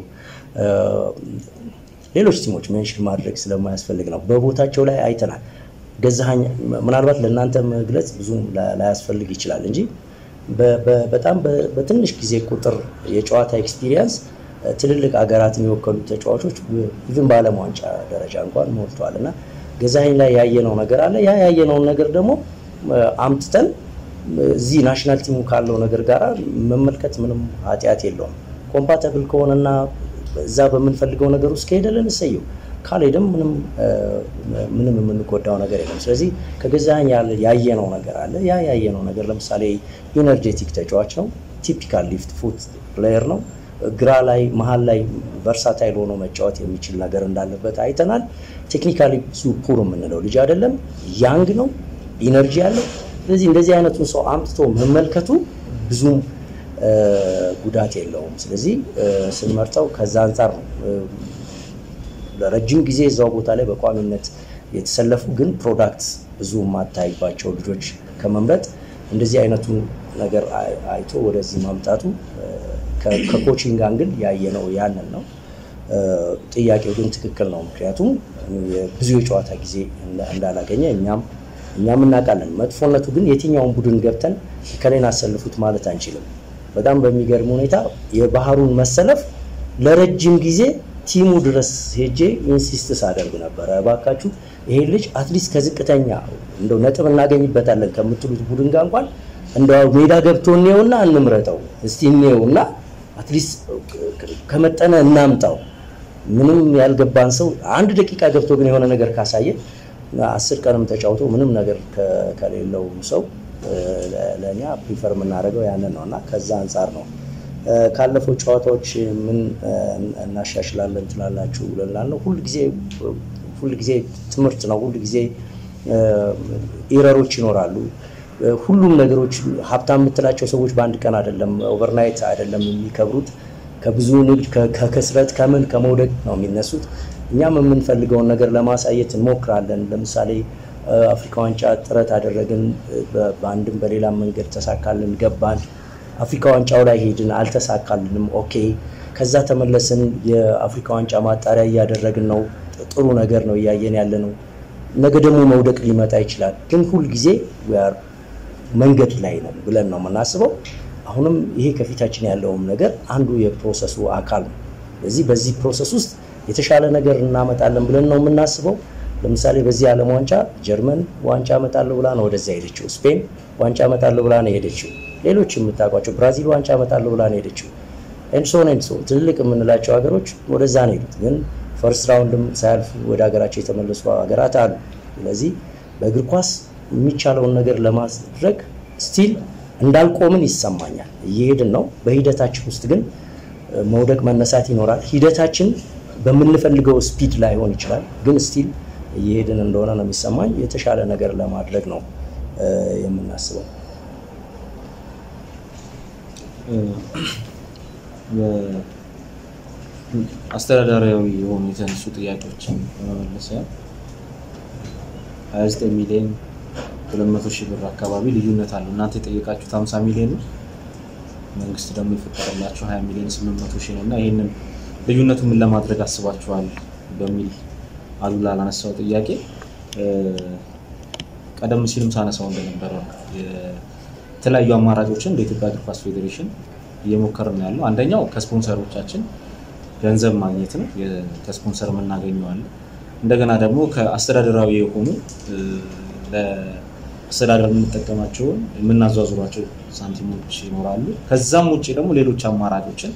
ሌሎች ቲሞች ሜንሽን ማድረግ ስለማያስፈልግ ነው በቦታቸው ላይ አይተናል። ገዛኸኝ ምናልባት ለእናንተ መግለጽ ብዙም ላያስፈልግ ይችላል እንጂ በጣም በትንሽ ጊዜ ቁጥር የጨዋታ ኤክስፒሪየንስ ትልልቅ ሀገራትን የወከሉ ተጫዋቾች ኢቭን በዓለም ዋንጫ ደረጃ እንኳን ሞልቷል። እና ገዛኸኝ ላይ ያየነው ነገር አለ። ያ ያየነውን ነገር ደግሞ አምጥተን እዚህ ናሽናል ቲሙ ካለው ነገር ጋር መመልከት ምንም ኃጢአት የለውም። ኮምፓቲብል ከሆነና እዛ በምንፈልገው ነገር ውስጥ ከሄደልን እሰየው፣ ካልሄደም ምንም የምንጎዳው ነገር የለም። ስለዚህ ከገዛኸኝ ያየነው ነገር አለ። ያ ያየነው ነገር ለምሳሌ ኢነርጄቲክ ተጫዋች ነው። ቲፒካል ሊፍት ፉት ፕሌየር ነው። ግራ ላይ መሃል ላይ ቨርሳታይል ሆኖ መጫወት የሚችል ነገር እንዳለበት አይተናል። ቴክኒካሊ ሱፐር የምንለው ልጅ አይደለም፣ ያንግ ነው፣ ኢነርጂ ያለው። ስለዚህ እንደዚህ አይነቱን ሰው አምጥቶ መመልከቱ ብዙም ጉዳት የለውም። ስለዚህ ስንመርጠው ከዛ አንፃር ነው። ለረጅም ጊዜ እዛው ቦታ ላይ በቋሚነት የተሰለፉ ግን ፕሮዳክት ብዙ ማታይባቸው ልጆች ከመምረጥ እንደዚህ አይነቱን ነገር አይቶ ወደዚህ ማምጣቱ ከኮቺንግ አንግል ያየነው ያንን ነው። ጥያቄው ግን ትክክል ነው። ምክንያቱም ብዙ የጨዋታ ጊዜ እንዳላገኘ እኛም እናውቃለን። መጥፎነቱ ግን የትኛውን ቡድን ገብተን ከሌን አሰልፉት ማለት አንችልም። በጣም በሚገርም ሁኔታ የባህሩን መሰለፍ ለረጅም ጊዜ ቲሙ ድረስ ሄጄ ኢንሲስት ሳደርግ ነበር። እባካችሁ ይሄ ልጅ አትሊስት ከዝቅተኛ እንደው ነጥብ እናገኝበታለን ከምትሉት ቡድን ጋር እንኳን እንደው ሜዳ ገብቶ እንየውና እንምረጠው እስቲ እንየውና አትሊስት ከመጠነ እናምጣው። ምንም ያልገባን ሰው አንድ ደቂቃ ገብቶ ግን የሆነ ነገር ካሳየ 10 ቀንም ተጫውቶ ምንም ነገር ከሌለው ሰው ለኛ ፕሪፈር የምናደርገው ያንን ነውና ከዛ አንፃር ነው። ካለፈው ጨዋታዎች ምን እናሻሽላለን ትላላችሁ ብለናል። ሁሉ ጊዜ ትምህርት ነው። ሁሉ ጊዜ ኤረሮች ይኖራሉ። ሁሉም ነገሮች ሀብታም የምትላቸው ሰዎች በአንድ ቀን አይደለም ኦቨርናይት አይደለም የሚከብሩት። ከብዙ ንግድ ከከስረት ከመውደቅ ነው የሚነሱት። እኛም የምንፈልገውን ነገር ለማሳየት እንሞክራለን። ለምሳሌ አፍሪካ ዋንጫ ጥረት አደረግን፣ በአንድም በሌላም መንገድ ተሳካልን፣ ገባን። አፍሪካ ዋንጫው ላይ ሄድን፣ አልተሳካልንም። ኦኬ፣ ከዛ ተመለስን። የአፍሪካ ዋንጫ ማጣሪያ እያደረግን ነው። ጥሩ ነገር ነው እያየን ያለ ነው። ነገ ደግሞ መውደቅ ሊመጣ ይችላል። ግን ሁል ጊዜ መንገድ ላይ ነው ብለን ነው የምናስበው። አሁንም ይሄ ከፊታችን ያለውም ነገር አንዱ የፕሮሰሱ አካል ነው። በዚህ ፕሮሰስ ውስጥ የተሻለ ነገር እናመጣለን ብለን ነው የምናስበው። ለምሳሌ በዚህ ዓለም ዋንጫ ጀርመን ዋንጫ መጣለው ብላ ነው ወደዛ ሄደችው። ስፔን ዋንጫ መጣለው ብላ ነው ሄደችው። ሌሎች የምታውቋቸው ብራዚል ዋንጫ መጣለው ብላ ነው ሄደችው። ኤንሶ ትልልቅ የምንላቸው ሀገሮች ወደዛ ነው ሄዱት። ግን ፈርስት ራውንድም ሳያልፉ ወደ ሀገራቸው የተመለሱ ሀገራት አሉ። ስለዚህ በእግር ኳስ የሚቻለውን ነገር ለማድረግ ስቲል እንዳልቆምን ይሰማኛል። እየሄድን ነው። በሂደታችን ውስጥ ግን መውደቅ መነሳት ይኖራል። ሂደታችን በምንፈልገው ስፒድ ላይሆን ይችላል፣ ግን ስቲል እየሄድን እንደሆነ ነው የሚሰማኝ። የተሻለ ነገር ለማድረግ ነው የምናስበው። አስተዳዳሪያዊ የሆኑ የተነሱ ጥያቄዎችን መመለስ 29 ሚሊዮን 200,000 ብር አካባቢ ልዩነት አለው። እናንተ የጠየቃችሁት 50 ሚሊዮን ነው፣ መንግስት ደግሞ የፈቀደላችሁ 20 ሚሊዮን 800,000 ነውና ይሄንን ልዩነቱ ምን ለማድረግ አስባችኋል በሚል አሉላ ላነሳው ጥያቄ ቀደም ሲልም ሳነሳው እንደነበረው የተለያዩ አማራጮችን በኢትዮጵያ እግር ኳስ ፌዴሬሽን እየሞከርን ያለው አንደኛው ከስፖንሰሮቻችን ገንዘብ ማግኘት ነው። ከስፖንሰር የምናገኘው አለ። እንደገና ደግሞ ከአስተዳደራዊ የሆኑ ለአስተዳደር የምንጠቀማቸውን የምናዟዙራቸው ሳንቲሞች ይኖራሉ። ከዛም ውጪ ደግሞ ሌሎች አማራጮችን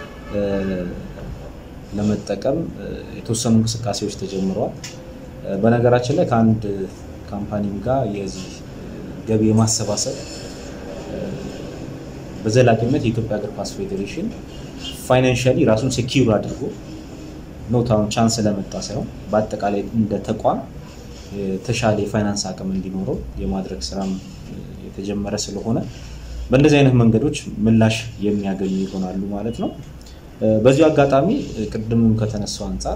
ለመጠቀም የተወሰኑ እንቅስቃሴዎች ተጀምረዋል። በነገራችን ላይ ከአንድ ካምፓኒ ጋር የዚህ ገቢ የማሰባሰብ በዘላቂነት የኢትዮጵያ እግር ኳስ ፌዴሬሽን ፋይናንሻሊ ራሱን ሴኪዩር አድርጎ ኖታውን ቻንስ ለመጣ ሳይሆን በአጠቃላይ እንደ ተቋም ተሻለ የፋይናንስ አቅም እንዲኖረው የማድረግ ስራም የተጀመረ ስለሆነ በእንደዚህ አይነት መንገዶች ምላሽ የሚያገኙ ይሆናሉ ማለት ነው። በዚሁ አጋጣሚ ቅድምም ከተነሳው አንፃር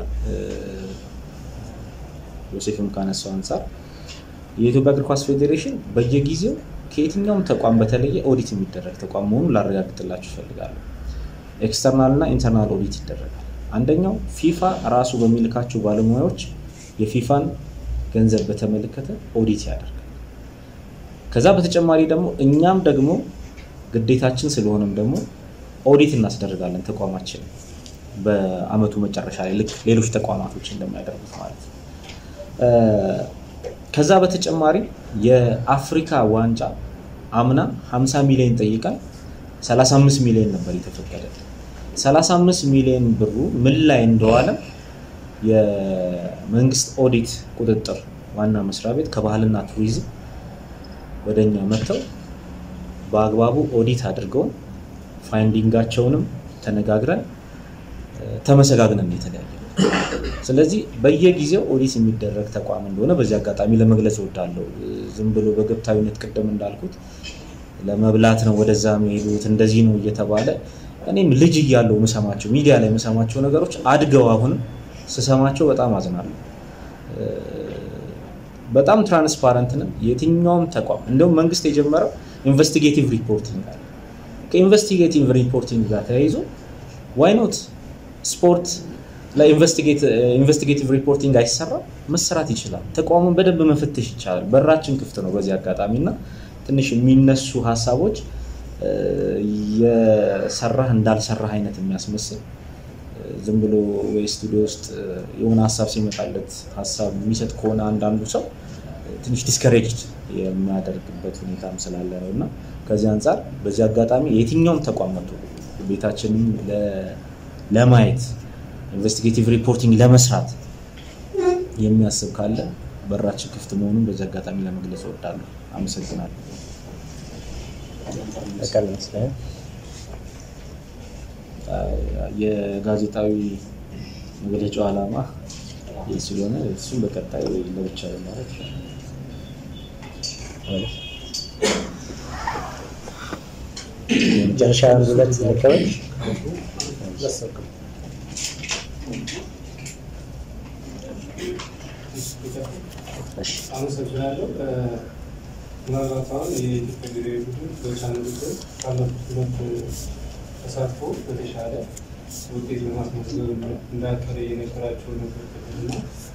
ዮሴፍም ካነሳው አንፃር የኢትዮጵያ እግር ኳስ ፌዴሬሽን በየጊዜው ከየትኛውም ተቋም በተለየ ኦዲት የሚደረግ ተቋም መሆኑን ላረጋግጥላችሁ እፈልጋለሁ። ኤክስተርናል እና ኢንተርናል ኦዲት ይደረጋል። አንደኛው ፊፋ ራሱ በሚልካቸው ባለሙያዎች የፊፋን ገንዘብ በተመለከተ ኦዲት ያደርጋል። ከዛ በተጨማሪ ደግሞ እኛም ደግሞ ግዴታችን ስለሆነም ደግሞ ኦዲት እናስደርጋለን ተቋማችን በአመቱ መጨረሻ ላይ ልክ ሌሎች ተቋማቶች እንደማያደርጉት ማለት ነው። ከዛ በተጨማሪ የአፍሪካ ዋንጫ አምና 50 ሚሊዮን ጠይቀን 35 ሚሊዮን ነበር የተፈቀደልን። 35 ሚሊዮን ብሩ ምን ላይ እንደዋለ የመንግስት ኦዲት ቁጥጥር ዋና መስሪያ ቤት ከባህልና ቱሪዝም ወደኛ መጥተው በአግባቡ ኦዲት አድርገው ፋይንዲንጋቸውንም ተነጋግረን ተመሰጋግነን የተለያየ። ስለዚህ በየጊዜው ኦዲት የሚደረግ ተቋም እንደሆነ በዚህ አጋጣሚ ለመግለጽ እወዳለሁ። ዝም ብሎ በገብታዊነት ቅድም እንዳልኩት ለመብላት ነው ወደዛ የሚሄዱት እንደዚህ ነው እየተባለ እኔም ልጅ እያለሁ መሰማቸው ሚዲያ ላይ መሰማቸው ነገሮች አድገው አሁንም ስሰማቸው በጣም አዝናለሁ። በጣም ትራንስፓረንት ነው የትኛውም ተቋም። እንደውም መንግስት የጀመረው ኢንቨስቲጌቲቭ ሪፖርቲንግ አለ። ከኢንቨስቲጌቲቭ ሪፖርቲንግ ጋር ተያይዞ ዋይ ኖት ስፖርት ለኢንቨስቲጌቲቭ ሪፖርቲንግ አይሰራም? መሰራት ይችላል። ተቋሙን በደንብ መፈተሽ ይቻላል። በራችን ክፍት ነው በዚህ አጋጣሚና ትንሽ የሚነሱ ሐሳቦች የሰራህ እንዳልሰራህ አይነት የሚያስመስል ዝም ብሎ ወይ ስቱዲዮ ውስጥ የሆነ ሐሳብ ሲመጣለት ሐሳብ የሚሰጥ ከሆነ አንዳንዱ ሰው ትንሽ ዲስከሬጅድ የሚያደርግበት ሁኔታም ስላለ ነውና ከዚህ አንፃር በዚህ አጋጣሚ የትኛውም ተቋም መጥቶ ቤታችንን ለማየት ኢንቨስቲጌቲቭ ሪፖርቲንግ ለመስራት የሚያስብ ካለ በራችን ክፍት መሆኑን በዚህ አጋጣሚ ለመግለጽ እወዳለሁ። አመሰግናለሁ። የጋዜጣዊ መግለጫው ዓላማ ስለሆነ እሱን በቀጣይ ለብቻ ማለት ነው። መጨረሻ ሁለት ለከበል አመሰግናለሁ። ምናልባት አሁን የኢትዮጵያ ብሔራዊ ቡድን በቻናል ካለፉት ሁለት ተሳትፎ በተሻለ ውጤት ለማስመዝገብ እንዳቀረ የነገራቸው ነገርና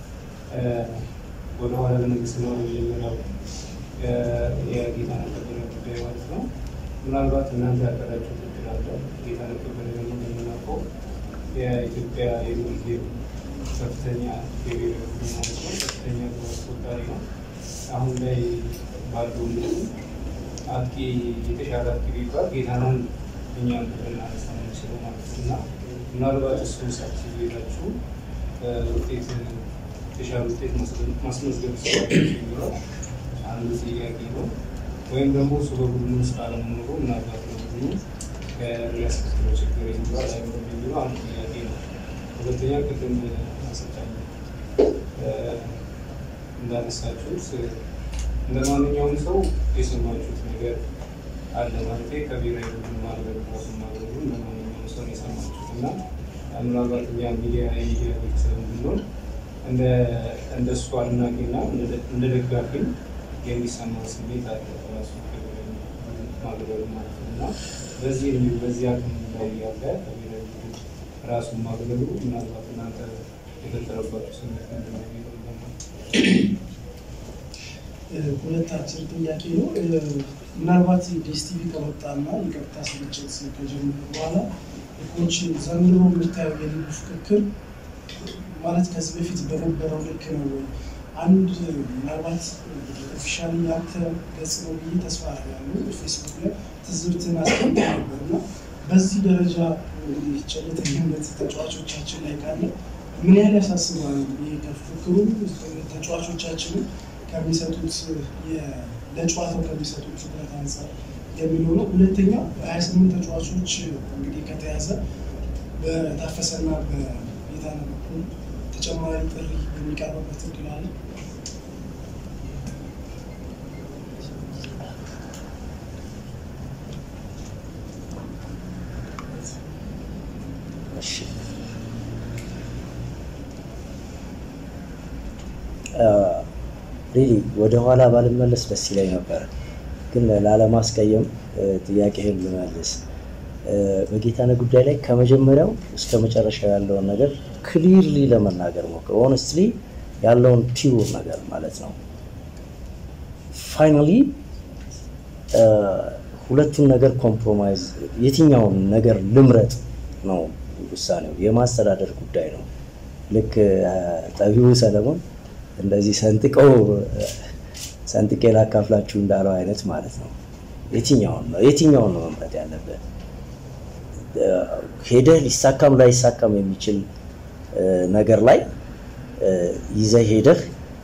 ወደኋላ ለመንግስት ነው የመጀመሪያው የጌታነህ ከበደ ጉዳይ ማለት ነው። ምናልባት እናንተ ያቀራችሁ እቅድ አለ። ጌታነህ ከበደ ደግሞ እንደምናውቀው የኢትዮጵያ የሚሊክ ከፍተኛ ብሔራዊ ቡድን ማለት ነው። ከፍተኛ ተወዳዳሪ ነው። አሁን ላይ ባለው አጥቂ የተሻለ አጥቂ ቢባል ጌታነህን እኛም ብናነሳ የምንችለው ማለት ነው እና ምናልባት እሱን ሳትይዙ ሄዳችሁ ውጤት የተሻለ ውጤት ማስመዝገብ ሲሆን አንዱ ጥያቄ ነው። ወይም ደግሞ እሱ በቡድኑ ውስጥ አለመኖሩ ምናልባት በቡድኑ ከሚያስከትለው ችግር ይኖራል አይኖርም የሚለው አንዱ ጥያቄ ነው። ሁለተኛ ቅድም አሰልጣኝ እንዳነሳችሁት እንደ ማንኛውም ሰው የሰማችሁት ነገር አለ ማለት ከብሔራዊ ቡድን ማድረግ ራሱ ማድረጉ እንደ ማንኛውም ሰው የሰማችሁት እና ምናልባት እኛ ሚዲያ ቤተሰብ ብንሆን እንደ እሱ አድናቂና እንደ ደጋፊም የሚሰማ ስሜት አለ ራሱ ማግለሉ ማለት ነው እና በዚህ አቅም ላይ ያለ ከብሔራዊ ቡድን ራሱን ማግለሉ ምናልባት እናንተ የፈጠረባችሁ ስሜት ምንድን ነው? ሁለት አጭር ጥያቄ ነው። ምናልባት ዲኤስቲቪ ከወጣና የቀጥታ ስርጭት ከጀመረ በኋላ ኮች ዘንድሮ የምታየው የሊጉ ፍክክር ማለት ከዚህ በፊት በነበረው ልክ ነው ወይ? አንድ ምናልባት ኦፊሻሊ ያንተ ገጽ ነው ብዬ ተስፋ አደርጋለሁ። ፌስቡክ ላይ ትዝብትን አስቀምጠ ነበርና በዚህ ደረጃ እንግዲህ ቸልተኝነት ተጫዋቾቻችን ላይ ካለ ምን ያህል ያሳስባል? ይሄ ከፍክሩ ተጫዋቾቻችን ከሚሰጡት ለጨዋታው ከሚሰጡት ትኩረት አንፃር የሚለው ነው። ሁለተኛ 28 ተጫዋቾች እንግዲህ ከተያዘ በታፈሰና በጌታነህ በኩል ተጨማሪ ጥሪ የሚቀርብበት እድል አለ? ሪሊ ወደ ኋላ ባልመለስ ደስ ይለኝ ነበር፣ ግን ላለማስቀየም ጥያቄህን ልመልስ። በጌታነህ ጉዳይ ላይ ከመጀመሪያው እስከ መጨረሻው ያለውን ነገር ክሊርሊ ለመናገር ሞክር። ሆነስትሊ ያለውን ፒውር ነገር ማለት ነው። ፋይናሊ ሁለቱን ነገር ኮምፕሮማይዝ የትኛውን ነገር ልምረጥ ነው ውሳኔው። የማስተዳደር ጉዳይ ነው። ልክ ጠቢቡ ሰለሞን እንደዚህ ሰንጥቀ ላካፍላችሁ እንዳለው አይነት ማለት ነው። የትኛውን ነው መምረጥ ያለበት? ሄደህ ሊሳካም ላይሳካም የሚችል ነገር ላይ ይዘህ ሄደህ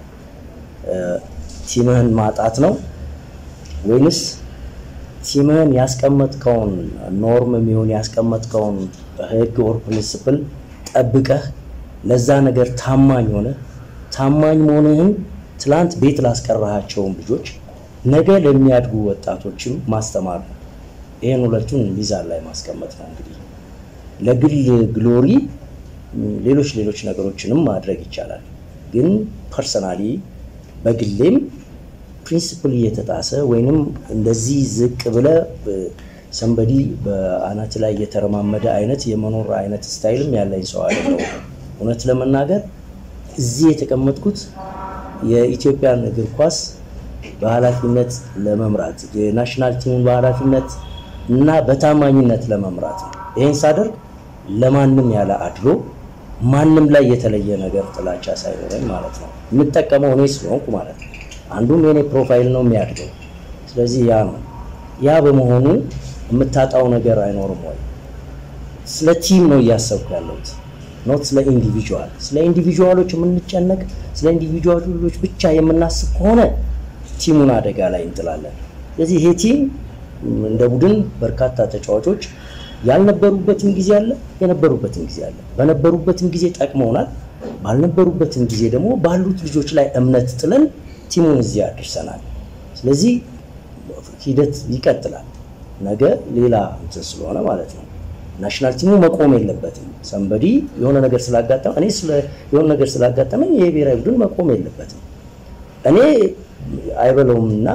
ቲምህን ማጣት ነው ወይንስ ቲምህን ያስቀመጥከውን ኖርም የሚሆን ያስቀመጥከውን ህግ ኦር ፕሪንሲፕል ጠብቀህ ለዛ ነገር ታማኝ መሆንህን ትላንት ቤት ላስቀራሃቸውን ልጆች ነገ ለሚያድጉ ወጣቶችም ማስተማር ነው። ይሄን ሁለቱን ሚዛን ላይ ማስቀመጥ ነው። እንግዲህ ለግል ግሎሪ ሌሎች ነገሮችንም ማድረግ ይቻላል፣ ግን ፐርሰናሊ በግሌም ፕሪንሲፕል እየተጣሰ ወይንም እንደዚህ ዝቅ ብለ ሰንበዲ በአናት ላይ የተረማመደ አይነት የመኖር አይነት ስታይልም ያለኝ ሰው አይደለም። እውነት ለመናገር እዚህ የተቀመጥኩት የኢትዮጵያን እግር ኳስ በኃላፊነት ለመምራት የናሽናል ቲሙን በኃላፊነት እና በታማኝነት ለመምራት ነው። ይሄን ሳደርግ ለማንም ያለ አድሎ ማንም ላይ የተለየ ነገር ጥላቻ ሳይኖረኝ ማለት ነው። የምጠቀመው እኔ ስለሆንኩ ማለት ነው። አንዱም የኔ ፕሮፋይል ነው የሚያድገው። ስለዚህ ያ በመሆኑ የምታጣው ነገር አይኖርም ወይ? ስለ ቲም ነው እያሰብኩ ያለሁት፣ ኖት ስለ ኢንዲቪጁዋል። ስለ ኢንዲቪጁዋሎች የምንጨነቅ ስለ ኢንዲቪጁዋሎች ብቻ የምናስብ ከሆነ ቲሙን አደጋ ላይ እንጥላለን። ስለዚህ ይሄ ቲም እንደ ቡድን በርካታ ተጫዋቾች ያልነበሩበትም ጊዜ አለ፣ የነበሩበትም ጊዜ አለ። በነበሩበትም ጊዜ ጠቅመውናል፣ ባልነበሩበትም ጊዜ ደግሞ ባሉት ልጆች ላይ እምነት ጥለን ቲሙን እዚህ አድርሰናል። ስለዚህ ሂደት ይቀጥላል። ነገ ሌላ እንትን ስለሆነ ማለት ነው ናሽናል ቲሙ መቆም የለበትም። ሰንበዲ የሆነ ነገር ስላጋጠመኝ የብሔራዊ ቡድን መቆም የለበትም። እኔ አይበለውምና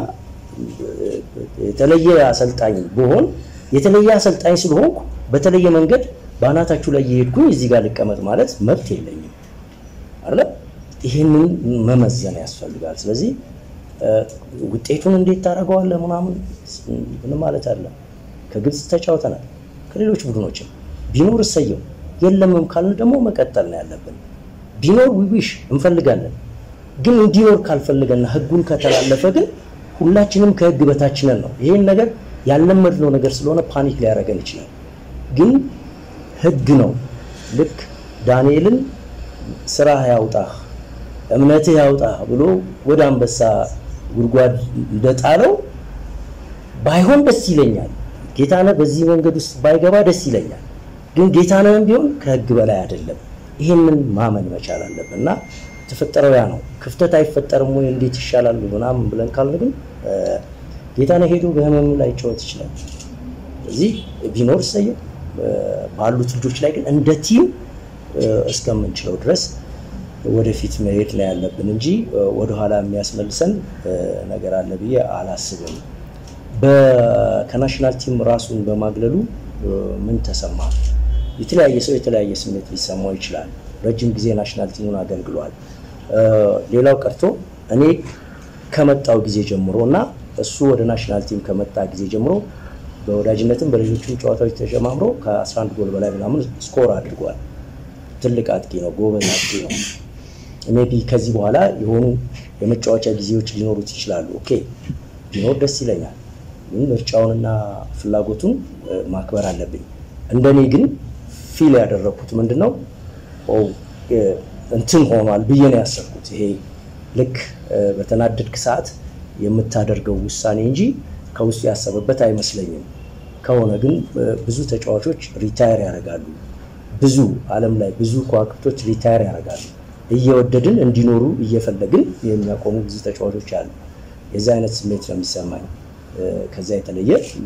የተለየ አሰልጣኝ ብሆን የተለየ አሰልጣኝ ስለሆንኩ በተለየ መንገድ ባናታችሁ ላይ እየሄድኩኝ እዚህ ጋር ልቀመጥ ማለት መብት የለኝም አይደል? ይሄንን መመዘን ያስፈልጋል። ስለዚህ ውጤቱን እንዴት ታደርገዋለህ ምን ማለት አለ? ከግብጽ ተጫውተናል፣ ከሌሎች ቡድኖችም ቢኖር እሰየው፣ የለምም ካልን ደግሞ መቀጠል ነው ያለብን። ቢኖር ዊሽ እንፈልጋለን፣ ግን እንዲኖር ካልፈልገና ህጉን ከተላለፈ ግን ሁላችንም ከህግ በታች ነን ነው። ይሄን ነገር ያለመድነው ነገር ስለሆነ ፓኒክ ሊያደርገን ይችላል። ግን ህግ ነው። ልክ ዳንኤልን ስራህ ያውጣህ እምነትህ ያውጣህ ብሎ ወደ አንበሳ ጉድጓድ እንደጣለው ባይሆን ደስ ይለኛል። ጌታነህ በዚህ መንገድ ውስጥ ባይገባ ደስ ይለኛል። ግን ጌታነህም ቢሆን ከህግ በላይ አይደለም። ይሄንን ማመን መቻል አለብንና ተፈጠረው ያ ነው። ክፍተት አይፈጠርም ወይ እንዴት ይሻላል ምናምን ብለን ካልን ግን ጌታነህ ሄዶ በህመሙ ላይ ጨዋታ ይችላል። ስለዚህ ቢኖር ሰየው ባሉት ልጆች ላይ ግን እንደ ቲም እስከምንችለው ድረስ ወደፊት መሄድ ላይ ያለብን እንጂ ወደ ኋላ የሚያስመልሰን ነገር አለ ብዬ አላስብም። ከናሽናል ቲም ራሱን በማግለሉ ምን ተሰማ? የተለያየ ሰው የተለያየ ስሜት ሊሰማው ይችላል። ረጅም ጊዜ ናሽናል ቲሙን አገልግሏል። ሌላው ቀርቶ እኔ ከመጣው ጊዜ ጀምሮና እሱ ወደ ናሽናል ቲም ከመጣ ጊዜ ጀምሮ በወዳጅነትም በሌሎችም ጨዋታዎች ተጀማምሮ ከ11 ጎል በላይ ምናምን ስኮር አድርጓል። ትልቅ አጥቂ ነው፣ ጎበዝ አጥቂ ነው። ሜቢ ከዚህ በኋላ የሆኑ የመጫወቻ ጊዜዎች ሊኖሩት ይችላሉ። ኦኬ ቢኖር ደስ ይለኛል። ግን ምርጫውንና ፍላጎቱን ማክበር አለብኝ። እንደኔ ግን ፊል ያደረኩት ምንድነው እንትን ሆኗል ብዬ ነው ያሰብኩት። ይሄ ልክ በተናደድክ ሰዓት የምታደርገው ውሳኔ እንጂ ከውስጡ ያሰበበት አይመስለኝም። ከሆነ ግን ብዙ ተጫዋቾች ሪታየር ያደርጋሉ። ብዙ ዓለም ላይ ብዙ ከዋክብቶች ሪታየር ያደርጋሉ። እየወደድን እንዲኖሩ እየፈለግን የሚያቆሙ ብዙ ተጫዋቾች አሉ። የዛ አይነት ስሜት ነው የሚሰማኝ። ከዛ የተለየ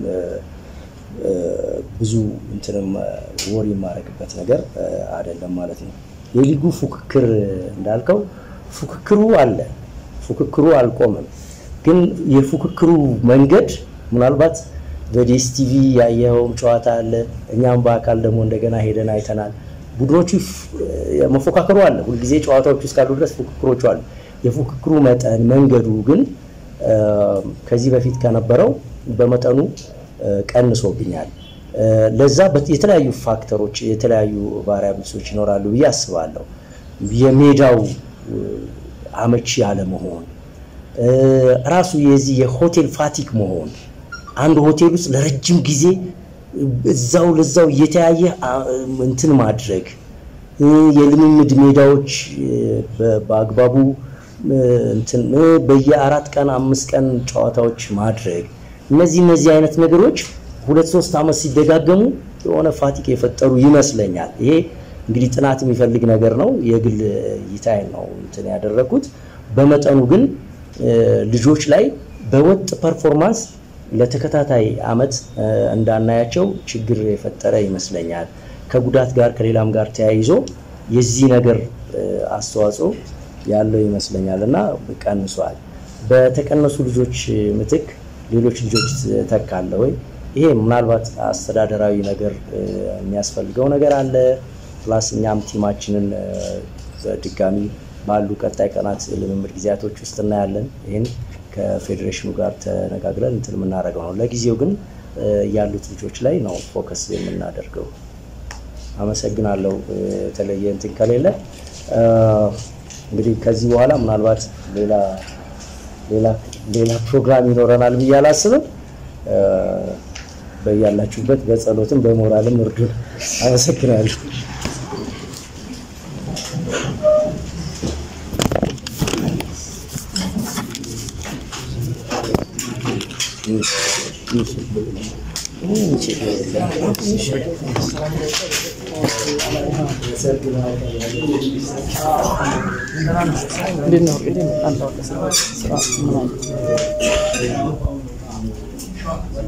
ብዙ እንትንም ወሪ ማረክበት ነገር አይደለም ማለት ነው። የሊጉ ፉክክር እንዳልከው ፉክክሩ አለ፣ ፉክክሩ አልቆመም። ግን የፉክክሩ መንገድ ምናልባት በዲኤስቲቪ ያየው ጨዋታ አለ፣ እኛም በአካል ደግሞ እንደገና ሄደን አይተናል። ቡድኖቹ መፎካከሩ አለ፣ ሁሉ ጊዜ ጨዋታዎች ውስጥ ካሉ ድረስ ፉክክሮቹ አሉ። የፉክክሩ መጠን መንገዱ ግን ከዚህ በፊት ከነበረው በመጠኑ ቀንሶብኛል። ለዛ የተለያዩ ፋክተሮች የተለያዩ ቫሪያብልሶች ይኖራሉ ብዬ አስባለሁ። የሜዳው አመቺ ያለ መሆን፣ ራሱ የዚህ የሆቴል ፋቲክ መሆን፣ አንድ ሆቴል ውስጥ ለረጅም ጊዜ እዛው ለዛው እየተያየ እንትን ማድረግ፣ የልምምድ ሜዳዎች በአግባቡ እንትን በየ4 ቀን 5 ቀን ጨዋታዎች ማድረግ፣ እነዚህ አይነት ነገሮች 2-3 አመት ሲደጋገሙ የሆነ ፋቲክ የፈጠሩ ይመስለኛል። ይሄ እንግዲህ ጥናት የሚፈልግ ነገር ነው። የግል ይታይ ነው እንትን ያደረኩት። በመጠኑ ግን ልጆች ላይ በወጥ ፐርፎርማንስ ለተከታታይ አመት እንዳናያቸው ችግር የፈጠረ ይመስለኛል። ከጉዳት ጋር ከሌላም ጋር ተያይዞ የዚህ ነገር አስተዋጽኦ ያለው ይመስለኛልና ቀንሷል። በተቀነሱ ልጆች ምትክ ሌሎች ልጆች ተካለ ወይ? ይሄ ምናልባት አስተዳደራዊ ነገር የሚያስፈልገው ነገር አለ። ፕላስ እኛም ቲማችንን ድጋሚ ባሉ ቀጣይ ቀናት ልምምድ ጊዜያቶች ውስጥ እናያለን። ይሄን ከፌዴሬሽኑ ጋር ተነጋግረን እንትን የምናደርገው ነው። ለጊዜው ግን ያሉት ልጆች ላይ ነው ፎከስ የምናደርገው። አመሰግናለሁ። የተለየ እንትን ከሌለ እንግዲህ ከዚህ በኋላ ምናልባት ሌላ ፕሮግራም ይኖረናል ብዬ አላስብም። በያላችሁበት በጸሎትም በሞራልም እርዱን። አመሰግናለሁ። እንዴት ነው?